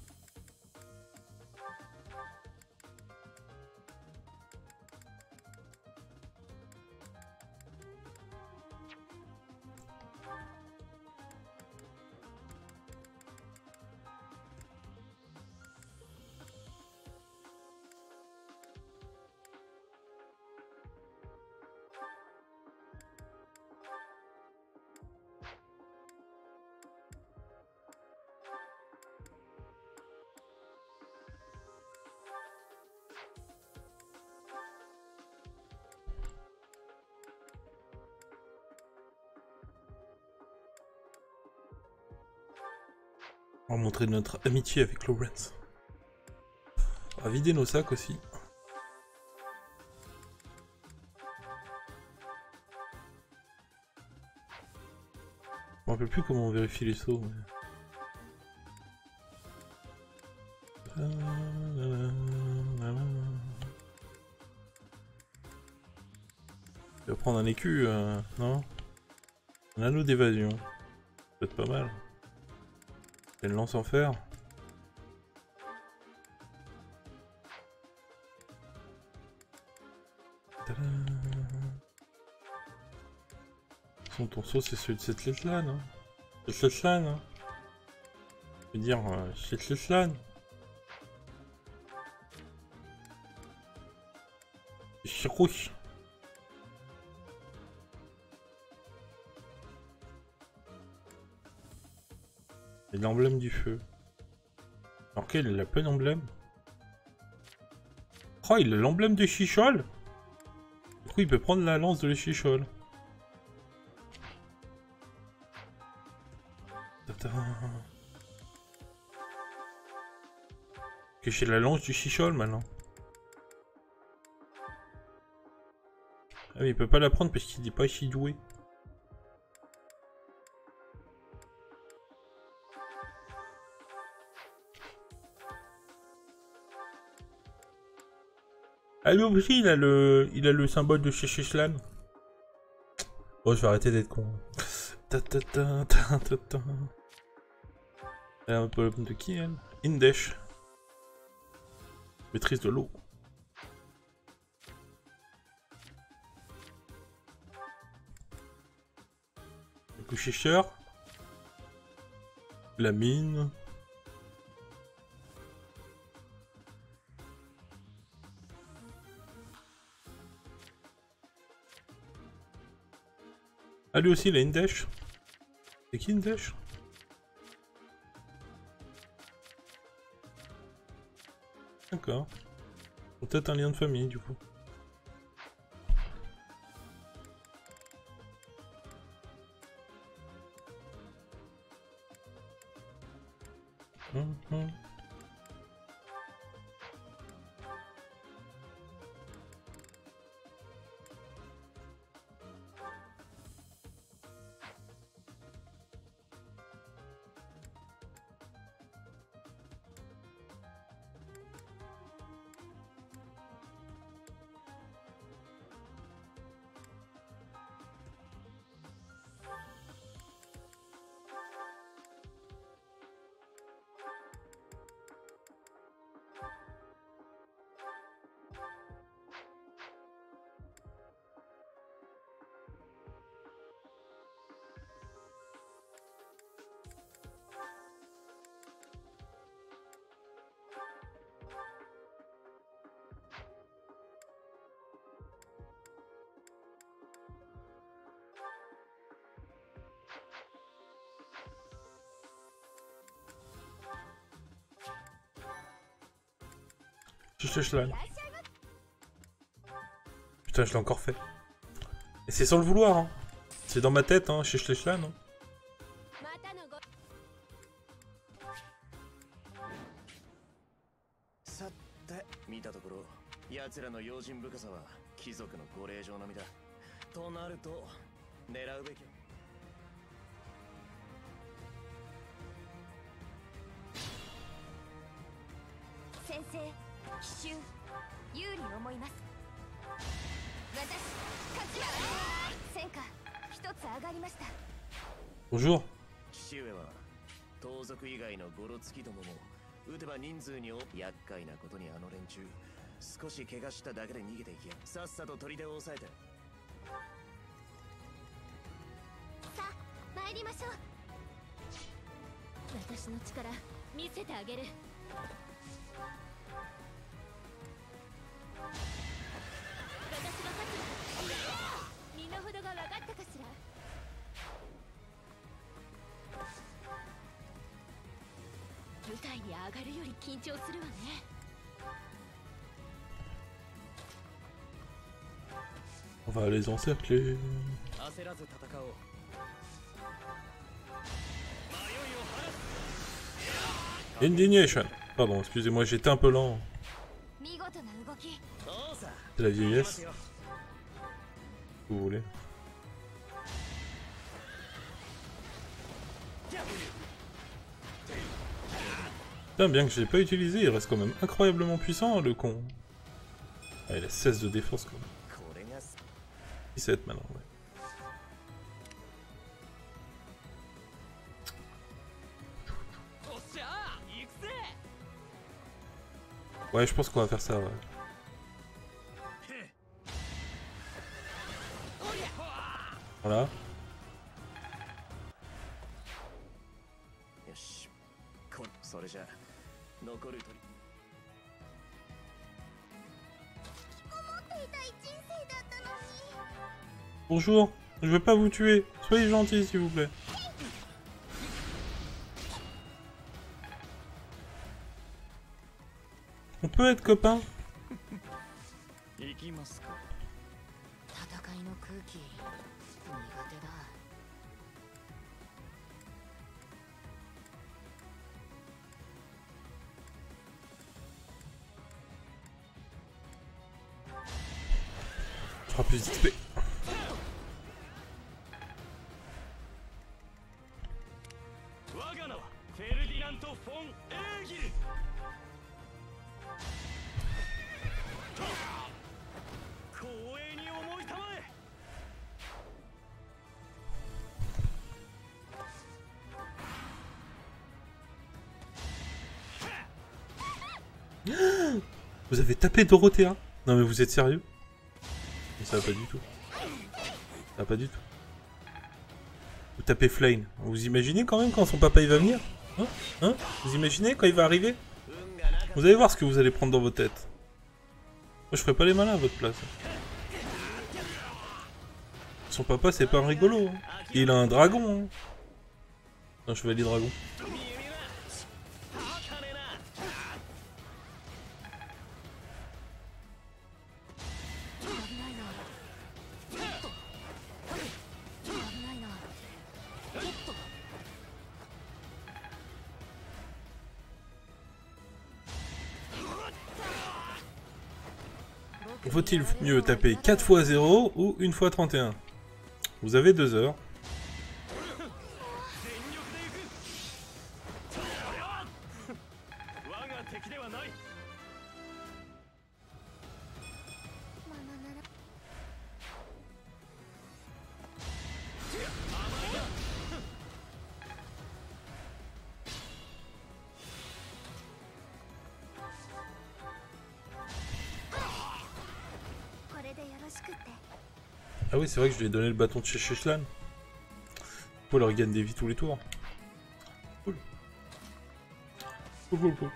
On va montrer notre amitié avec Lawrence. On va vider nos sacs aussi. Je me rappelle plus comment on vérifie les sauts. Mais... Je vais prendre un écu, euh, non? Un anneau d'évasion. Peut-être pas mal. Une lance en fer. Son ton saut c'est celui de cette lettre-là, non? Cette lettre-là, non? Je veux dire, euh, cette lettre-là. C'est rouge. Et l'emblème du feu. Alors quel, il a plein d'emblèmes. Oh, il a l'emblème de Chichol. Du coup, il peut prendre la lance de Chichol. Que j'ai la lance du Chichol maintenant. Ah mais il peut pas la prendre parce qu'il dit pas si doué. Ah lui aussi il a le il a le symbole de Sheshlan. Bon je vais arrêter d'être con. Ta ta ta ta ta ta. Elle a un problème de qui elle? Indesh. Maîtrise de l'eau. Le coucheur. La mine. Ah, lui aussi, il a une dèche. C'est qui une dèche? D'accord. Peut-être un lien de famille, du coup. Hum, hum. Putain, je l'ai encore fait. Et c'est sans le vouloir, hein. C'est dans ma tête, hein, chez Schleschlan, hein. さて見たところ奴らの用心深さは貴族のご令嬢並みだとなると狙うべき先生奇襲有利思います私勝ちは戦果一つ上がりました Bonjour. 父上は盗賊以外のゴロつきどもも撃てば人数にお厄介なことにあの連中少し怪我しただけで逃げていきやさっさと砦を押さえてさあ参りましょう私の力見せてあげる私が勝つ身の程が分かったかしら舞台に上がるより緊張するわね On va les encercler. Indignation. Pardon, excusez-moi, j'étais un peu lent. C'est la vieillesse. Vous voulez. Putain, bien que je l'ai pas utilisé, il reste quand même incroyablement puissant, le con. Ah, il a seize de défense quand même. dix-sept maintenant, ouais. Ouais, je pense qu'on va faire ça, ouais. Voilà. Bonjour, je veux pas vous tuer. Soyez gentil, s'il vous plaît. On peut être copains. Je ferai plus d'X P. Vous avez tapé Dorothea? Non mais vous êtes sérieux? Ça va pas du tout. Ça va pas du tout. Vous tapez Flame. Vous imaginez quand même quand son papa il va venir? Hein? Hein? Vous imaginez quand il va arriver? Vous allez voir ce que vous allez prendre dans vos têtes. Moi je ferai pas les malins à votre place. Son papa, c'est pas un rigolo. Hein. Il a un dragon. Hein. Un chevalier dragon. Faut-il mieux taper quatre fois zéro ou une fois trente et un? Vous avez deux heures. Ah oui, c'est vrai que je lui ai donné le bâton de chez Sheshlan. Pour leur gagne des vies tous les tours. Cool. Cool, cool, cool.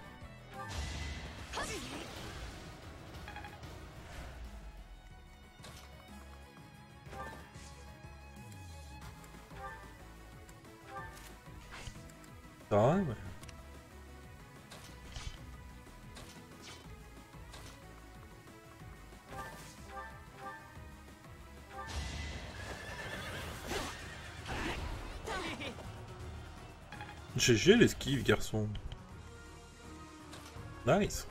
Ça va, ouais. G G l'esquive, garçon. Nice.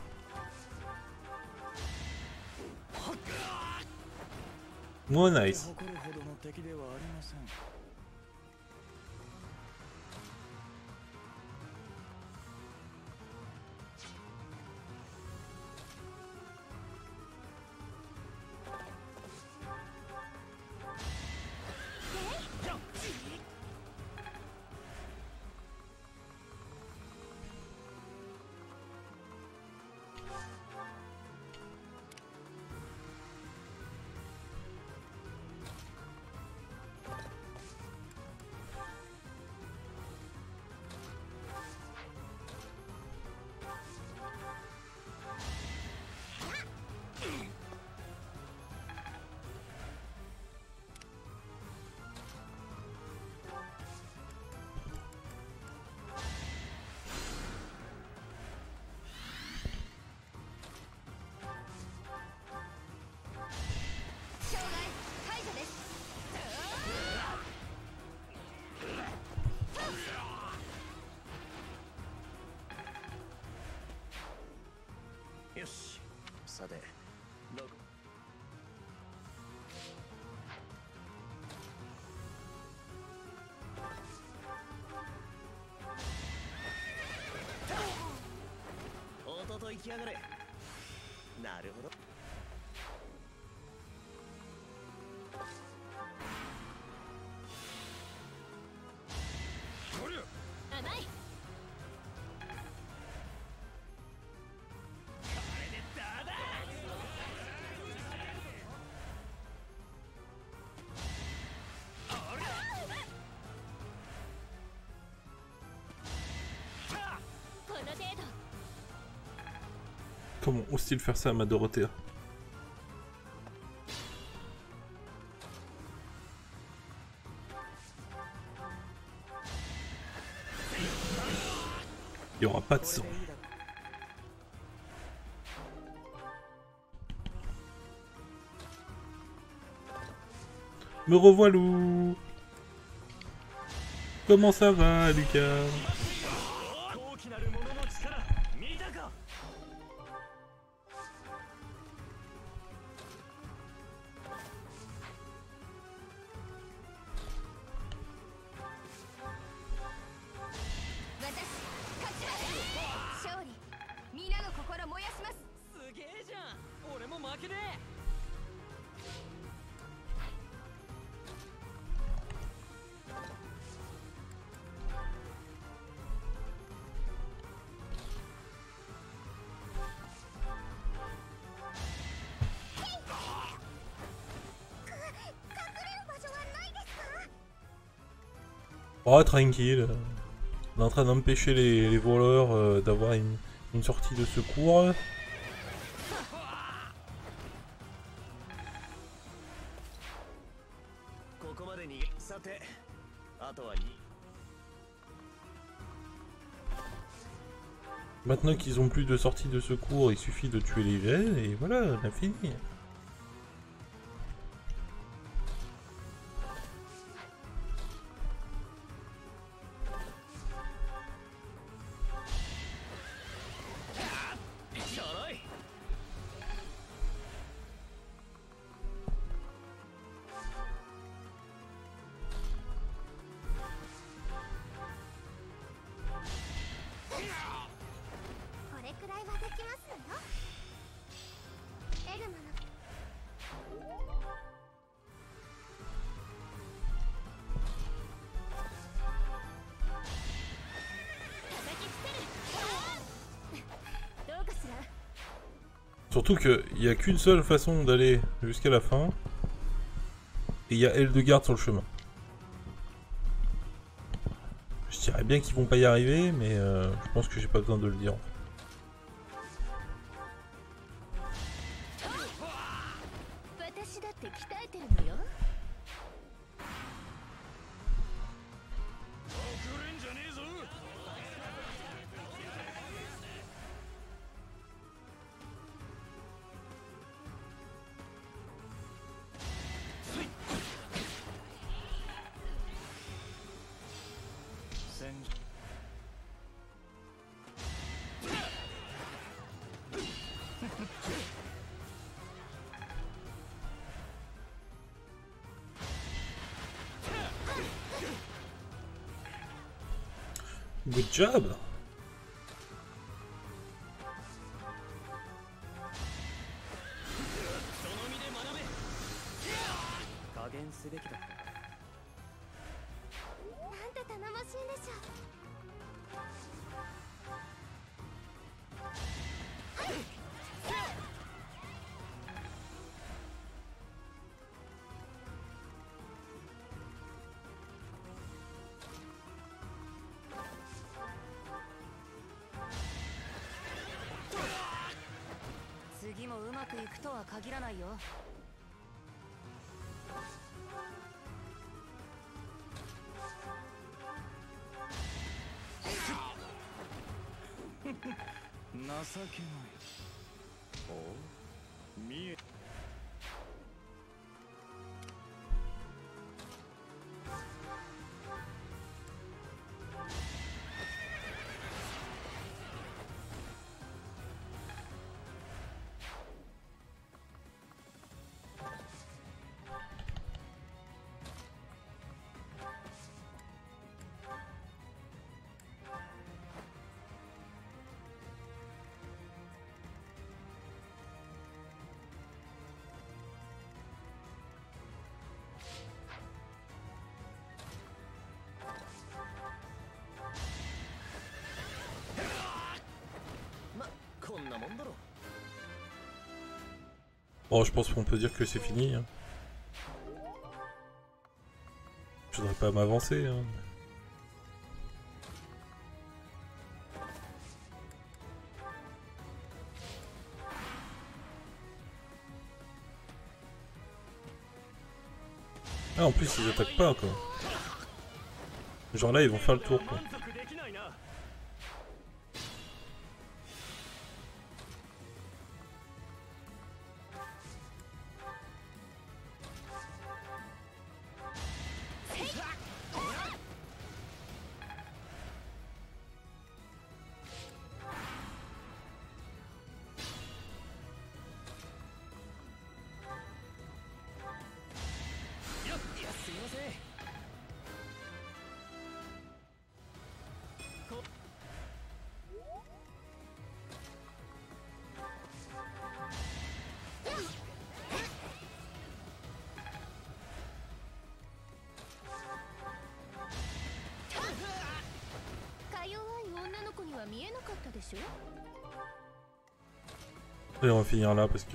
Moins nice. よし、さて、どこおとといきやがれ。なるほど。 甘い。 Comment ose-t-il faire ça à ma Dorothea? Il n'y aura pas de sang. Me revoilou. Comment ça va, Lucas? Oh, tranquille. On est en train d'empêcher les, les voleurs euh, d'avoir une, une sortie de secours. こまでにさてあとはに Maintenant qu'ils ont plus de sortie de secours, il suffit de tuer les gels et voilà, on a fini. Surtout qu'il n'y a qu'une seule façon d'aller jusqu'à la fin. Et il y a Eldegarde sur le chemin. Je dirais bien qu'ils vont pas y arriver, mais euh, je pense que j'ai pas besoin de le dire. Good job. Bon, je pense qu'on peut dire que c'est fini. Hein. Je voudrais pas m'avancer. Hein. Ah, en plus, ils attaquent pas, quoi. Genre là, ils vont faire le tour, quoi. Et on va finir là parce que...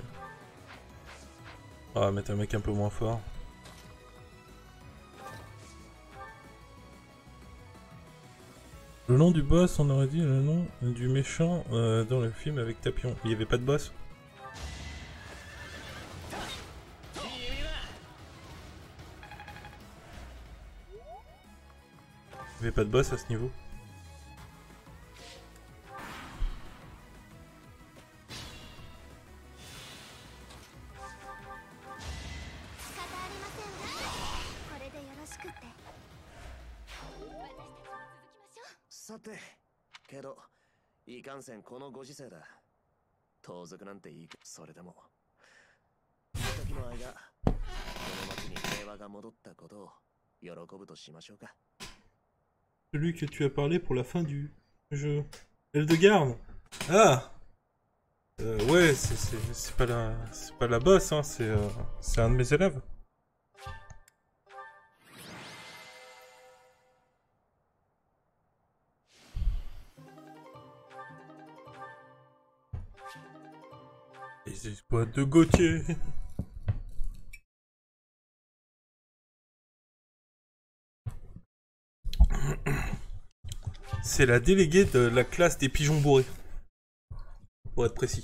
On va mettre un mec un peu moins fort. Le nom du boss, on aurait dit le nom du méchant euh, dans le film avec Tapion. Il n'y avait pas de boss? Il n'y avait pas de boss à ce niveau. さて、けど、いかんせんこのご時世だ。盗賊なんていいけど、それでも。時の間、この町に平和が戻ったことを喜ぶとしましょうか。 Celui que tu as parlé pour la fin du jeu. Eldegarde. Ah euh, ouais, c'est pas la c'est pas la boss, hein, c'est euh, c'est un de mes élèves. Les exploits de Gauthier. C'est la déléguée de la classe des pigeons bourrés. Pour être précis.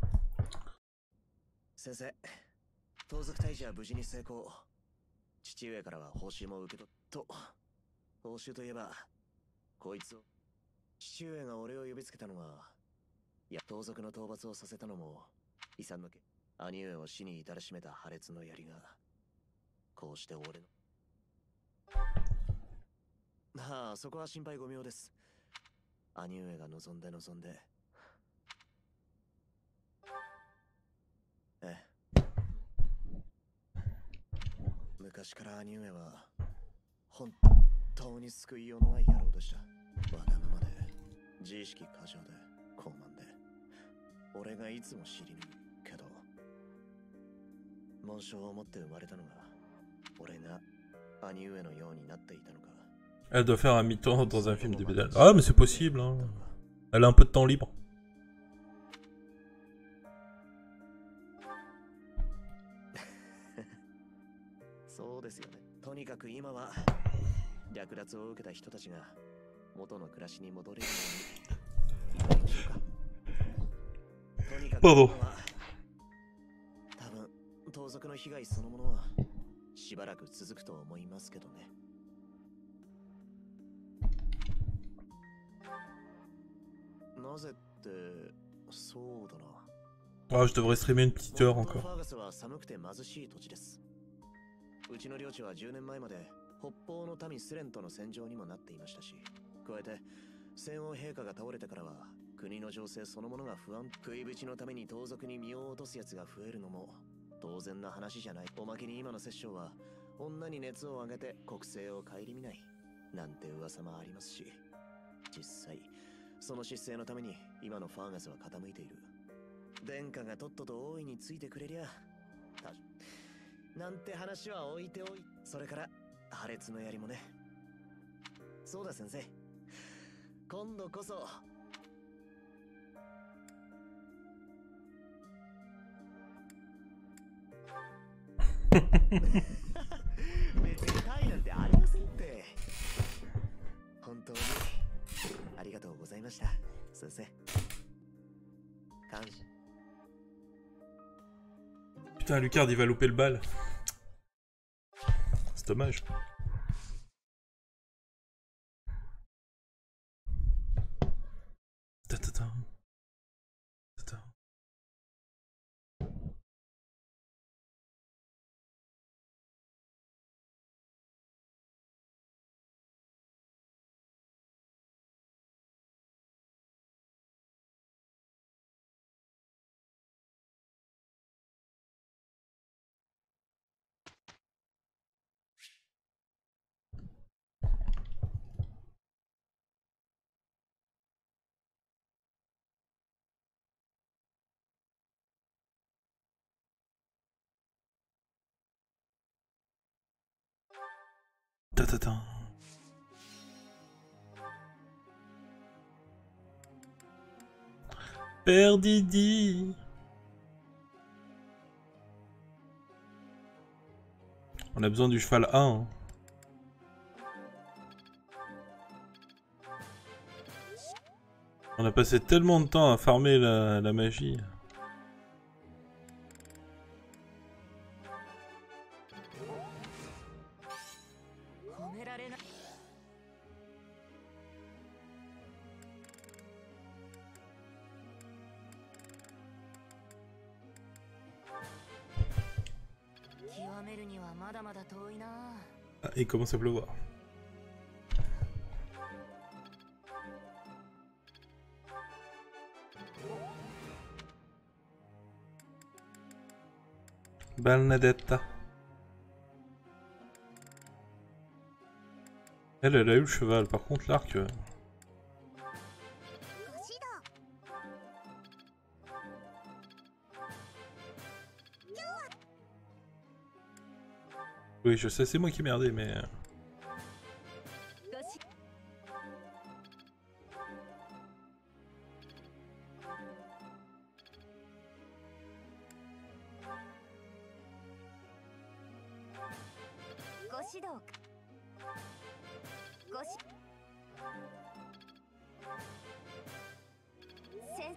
先生、盗賊退治は無事に成功。父上からは報酬も受け取っと。報酬といえば、こいつを。父上が俺を呼びつけたのは、いや、盗賊の討伐をさせたのも、遺産のけ、兄上を死に至らしめた破裂の槍が、こうして俺の。はあ、そこは心配ご無用です。兄上が望んで望んで。ええ。昔から兄上は本当に救いようのない野郎でした。わがままで、自意識過剰で、高慢で。俺がいつも知りぬけど、紋章を持って生まれたのが、俺が兄上のようになっていたのか。 Elle doit faire un mi-temps dans un film de Bédal. Ah, mais c'est possible, hein. Elle a un peu de temps libre. そうですよね。とにかく今は略奪を受けた人たちが元の暮らしに戻れるようにいいでしょうか。とにかく今は多分盗賊の被害そのものはしばらく続くと思いますけどね。なぜってそうだな。 Ah, je devrais streamer une petite heure ファ encore. ーガスは寒くて貧しい土地です。うちの領地はじゅうねんまえまで北方の民スレンとの戦場にもなっていましたし、加えて戦王陛下が倒れてからは国の情勢そのものが不安。食いぶちのために盗賊に身を落とすやつが増えるのも当然な話じゃない。おまけに今の摂政は女に熱を上げて国政を顧みないなんて噂もありますし、実際その姿勢のために今のファーガスは傾いている。殿下がとっとと王位についてくれりゃたなんて話は置いておい。それから破裂の槍もね。そうだ先生、今度こそ別にタイなんてありませんって。本当にありがとうございました先生。感謝。 Putain, Lucard, il va louper le bal. C'est dommage. Ta-ta-ta. Ta-ta. Ta-ta-ta. Père Didi. On a besoin du cheval un. Hein. On a passé tellement de temps à farmer la, la magie. まだまだ遠いな。 Ah, il commence à pleuvoir. Bernadetta. Elle, elle a eu le cheval. Par contre, l'arc... euh, ご指導 Oui, je sais, c'est moi qui ai merdé, mais... euh, ごし ご指導ごし先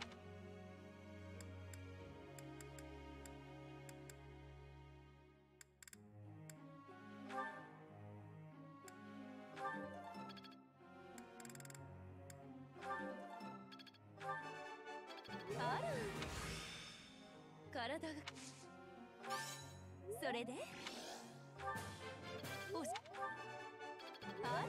あら体がそれでおしあ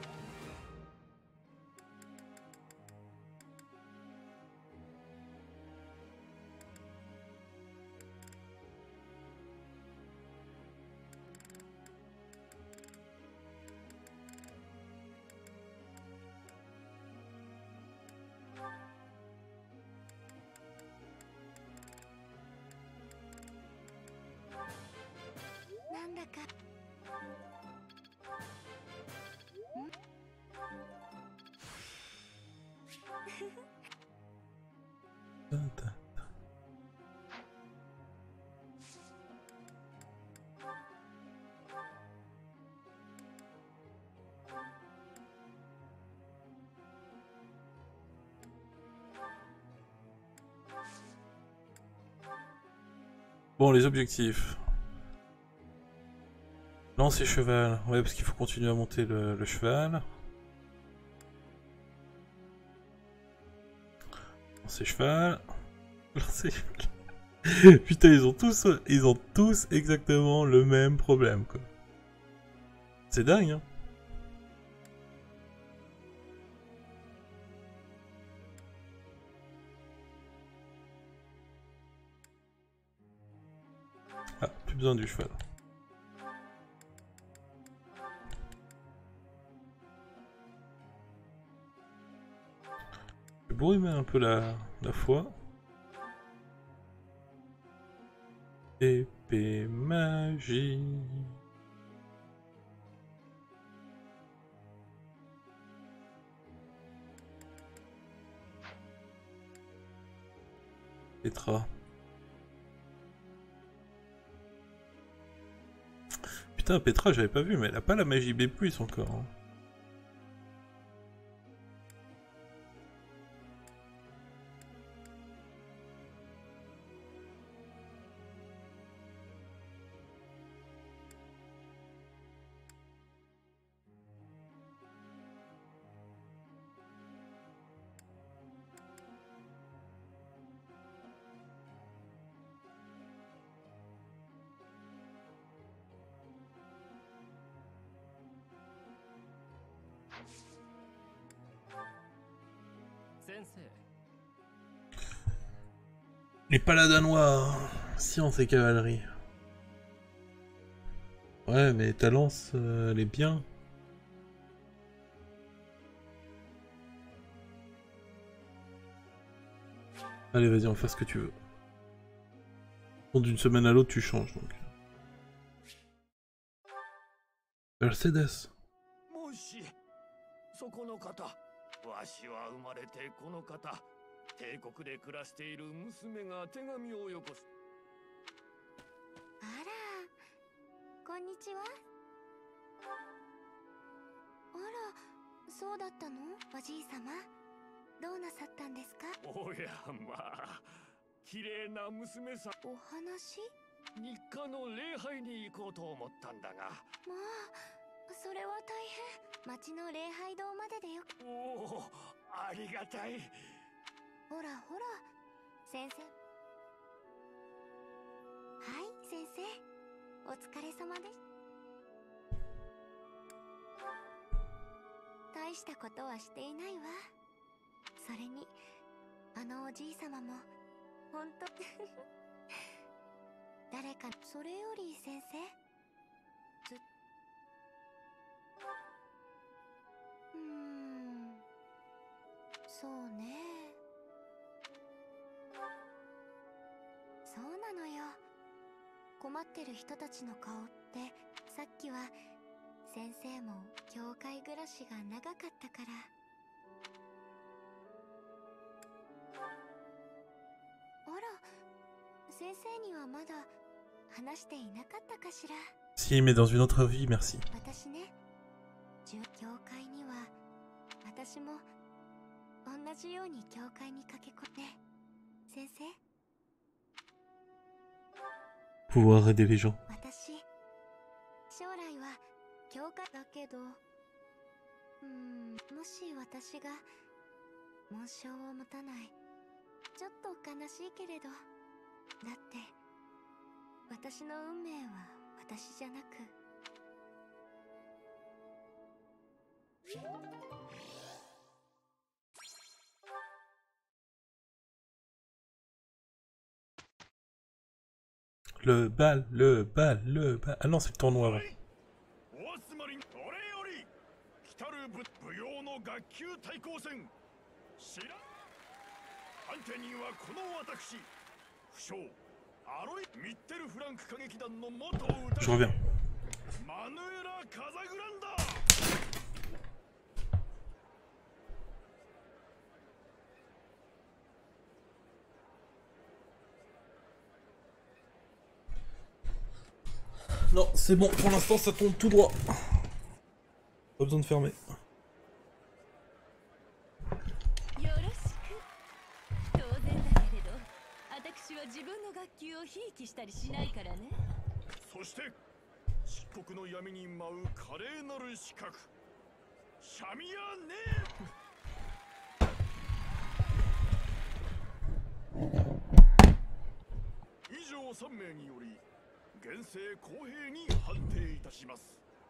なんだかん ta, ta. Bon, les objectifs. Lancer cheval. Ouais, parce qu'il faut continuer à monter le, le cheval. Lancer cheval. Lancer cheval. Putain, ils ont tous, ils ont tous exactement le même problème, quoi. C'est dingue, hein. Ah, plus besoin du cheval. Je vais bourrimer un peu la, la foi. Épée magie. Petra. Putain, Petra, j'avais pas vu, mais elle a pas la magie B plus encore. Hein. Les paladins noirs, science et cavalerie. Ouais, mais ta lance, euh, elle est bien. Allez, vas-y, on fait ce que tu veux. Bon, d'une semaine à l'autre, tu changes, donc. Mercedes. もしそこの方、わしは生まれてこの方、帝国で暮らしている娘が手紙をよこす。 あらこんにちは。あらそうだったのおじいさま、どうなさったんですか。 おやまあ、綺麗な娘さん。 お話。 日課の礼拝に行こうと思ったんだが。 まあそれは大変。町の礼拝堂まででよ。 おお、ありがたい。 ほらほら先生。はい先生、お疲れ様です。 大したことはしていないわ。それにあのおじいさまもほんと誰か。それより先生、ずうーんそうね。そうなのよ。困ってる人たちの顔って、さっきは先生も教会暮らしが長かったから。あら、先生にはまだ話していなかったかしら。 Si, mais dans une autre vie, merci. 私ね、教会には私も同じように教会に駆け込んで、先生。 Pouvoir aider les gens. 私、将来は教会だけど、うーん、もし私が紋章を持たない、ちょっと悲しいけれど、だって私の運命は私じゃなく。 Le bal, le bal, le bal. Ah non, c'est le tournoi avant. お集まり、これより来る舞踊の学級対抗戦。知ら判定人はこの私、不詳アロイ・ミッテルフランク歌劇団の元歌 Je reviens. マヌエラ・カザグランダ。 Non, c'est bon, pour l'instant ça tombe tout droit. Pas besoin de fermer. よろしく。当然だけれど、私は自分の学級をひいきしたりしないからね。 そして漆黒の闇に舞う華麗なる刺客シャミアネー。以上さん名により厳正公平に判定いたします。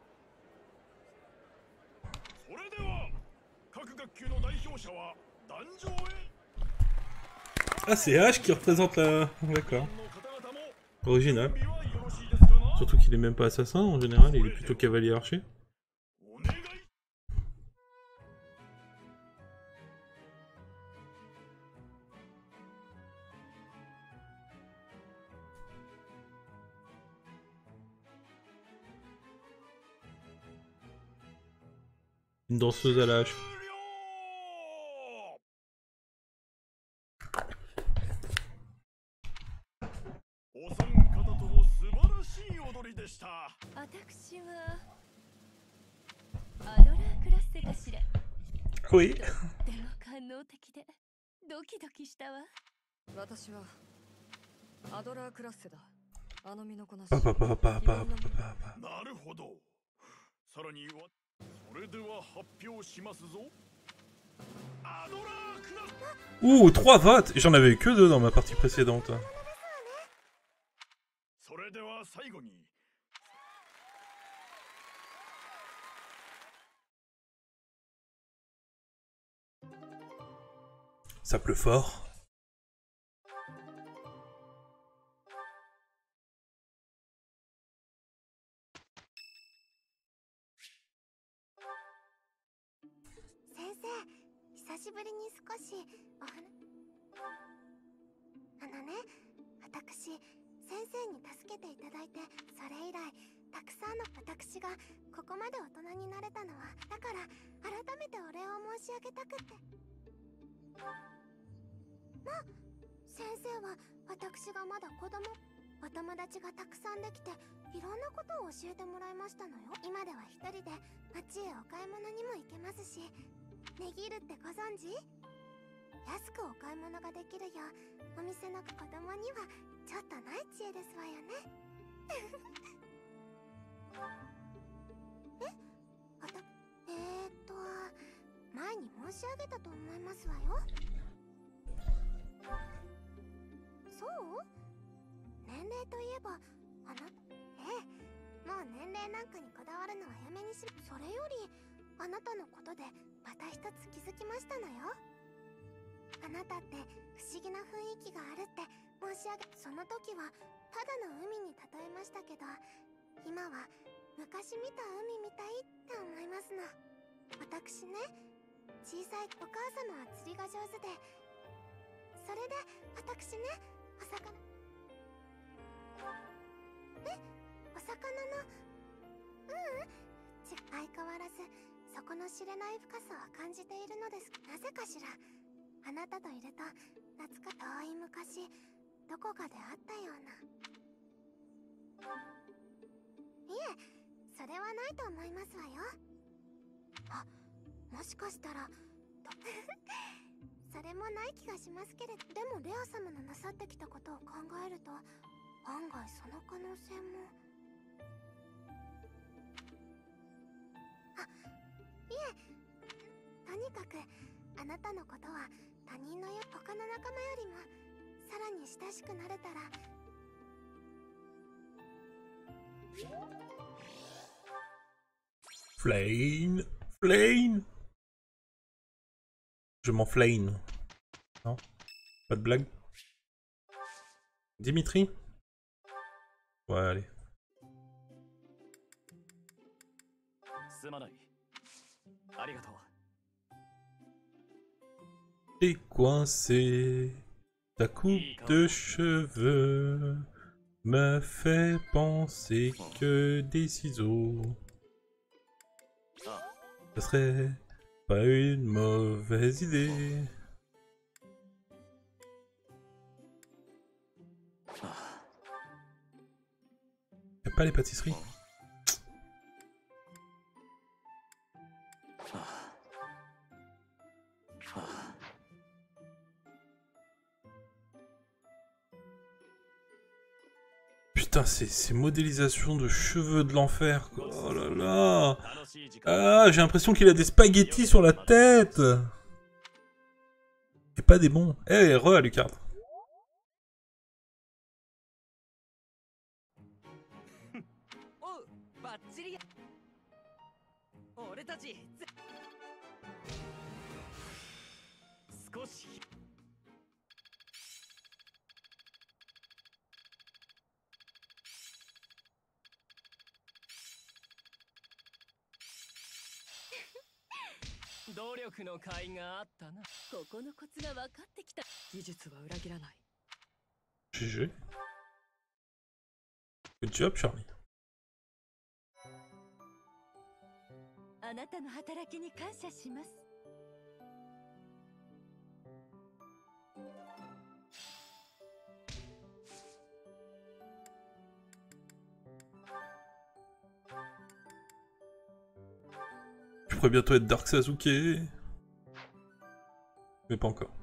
それでは各学級の代表者は壇上へ。 Ah, c'est H qui représente la... D'accord. Original. 準備はよろしいですかな。 Surtout qu'il est même pas assassin en général, il est plutôt cavalier archer. お願い。 Une danseuse à la hache. お三方とも素晴らしい踊りでした。 私はアドラークラッセかしら。 Oui. とっても官能的でドキドキしたわ。 私はアドラークラッセだ。あの身のこなし。 Pa, pa, pa, pa, pa, pa, pa, pa. なるほど。さらにはそれでは発表しますぞ。アドラークラッセ。 Ouh, trois votes. J'en avais eu que deux dans ma partie précédente. それでは最後に Ça pleut fort. Sensei, 久しぶりに少しお話。あのね、私、先生に助けていただいて、それ以来たくさんの私がここまで大人になれたのは、だから改めてお礼を申し上げたくって。まあ、先生は私がまだ子供、お友達がたくさんできて、いろんなことを教えてもらいましたのよ。今では一人で街へお買い物にも行けますし、ネギールってご存知？安くお買い物ができるよう、お店の子供にはちょっとない知恵ですわよね。え？あた、えーっと、前に申し上げたと思いますわよ。そう？年齢といえば、あなた、ええ、もう年齢なんかにこだわるのはやめにし、それより、ああなたのことでまた一つ気づきましたのよ。あなたって不思議な雰囲気があるって申し上げ、その時はただの海に例えましたけど、今は昔見た海みたいって思いますの。私ね、小さいお母様は釣りが上手で、それで私ね、お魚えお魚のううんち相変わらず底の知れない深さを感じているのです。なぜかしら、あなたといると懐か遠い昔どこかであったような。いえ、それはないと思いますわよ。あ、もしかしたらとそれもない気がしますけれど、でもレア様のなさってきたことを考えると案外その可能性も。あ、いえ、とにかくあなたのことは他人のよ他の仲間よりもさらに親しくなれたら。 Flame, Flame. Je m'en flame. Non, pas de blague. Dimitri? Ouais, allez. T'es coincé, ta coupe de cheveux me fait penser que des ciseaux. Ce serait pas une mauvaise idée. Y'a pas les pâtisseries? Putain, ces, ces modélisations de cheveux de l'enfer. Oh là là. Ah, j'ai l'impression qu'il a des spaghettis sur la tête. Et pas des bons. Eh, hey, re, Alucard. G G. Good job, Charlie. あなたの働きに感謝します。 Je pourrais bientôt être Dark Sasuke. Mais pas encore.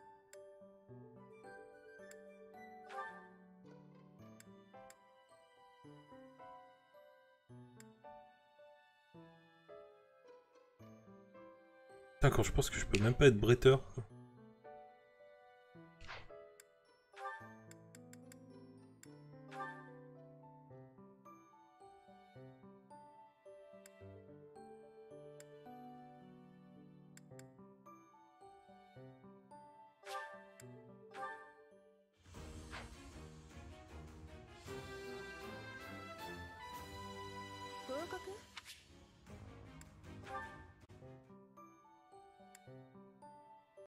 Putain, quand je pense que je peux même pas être bretteur.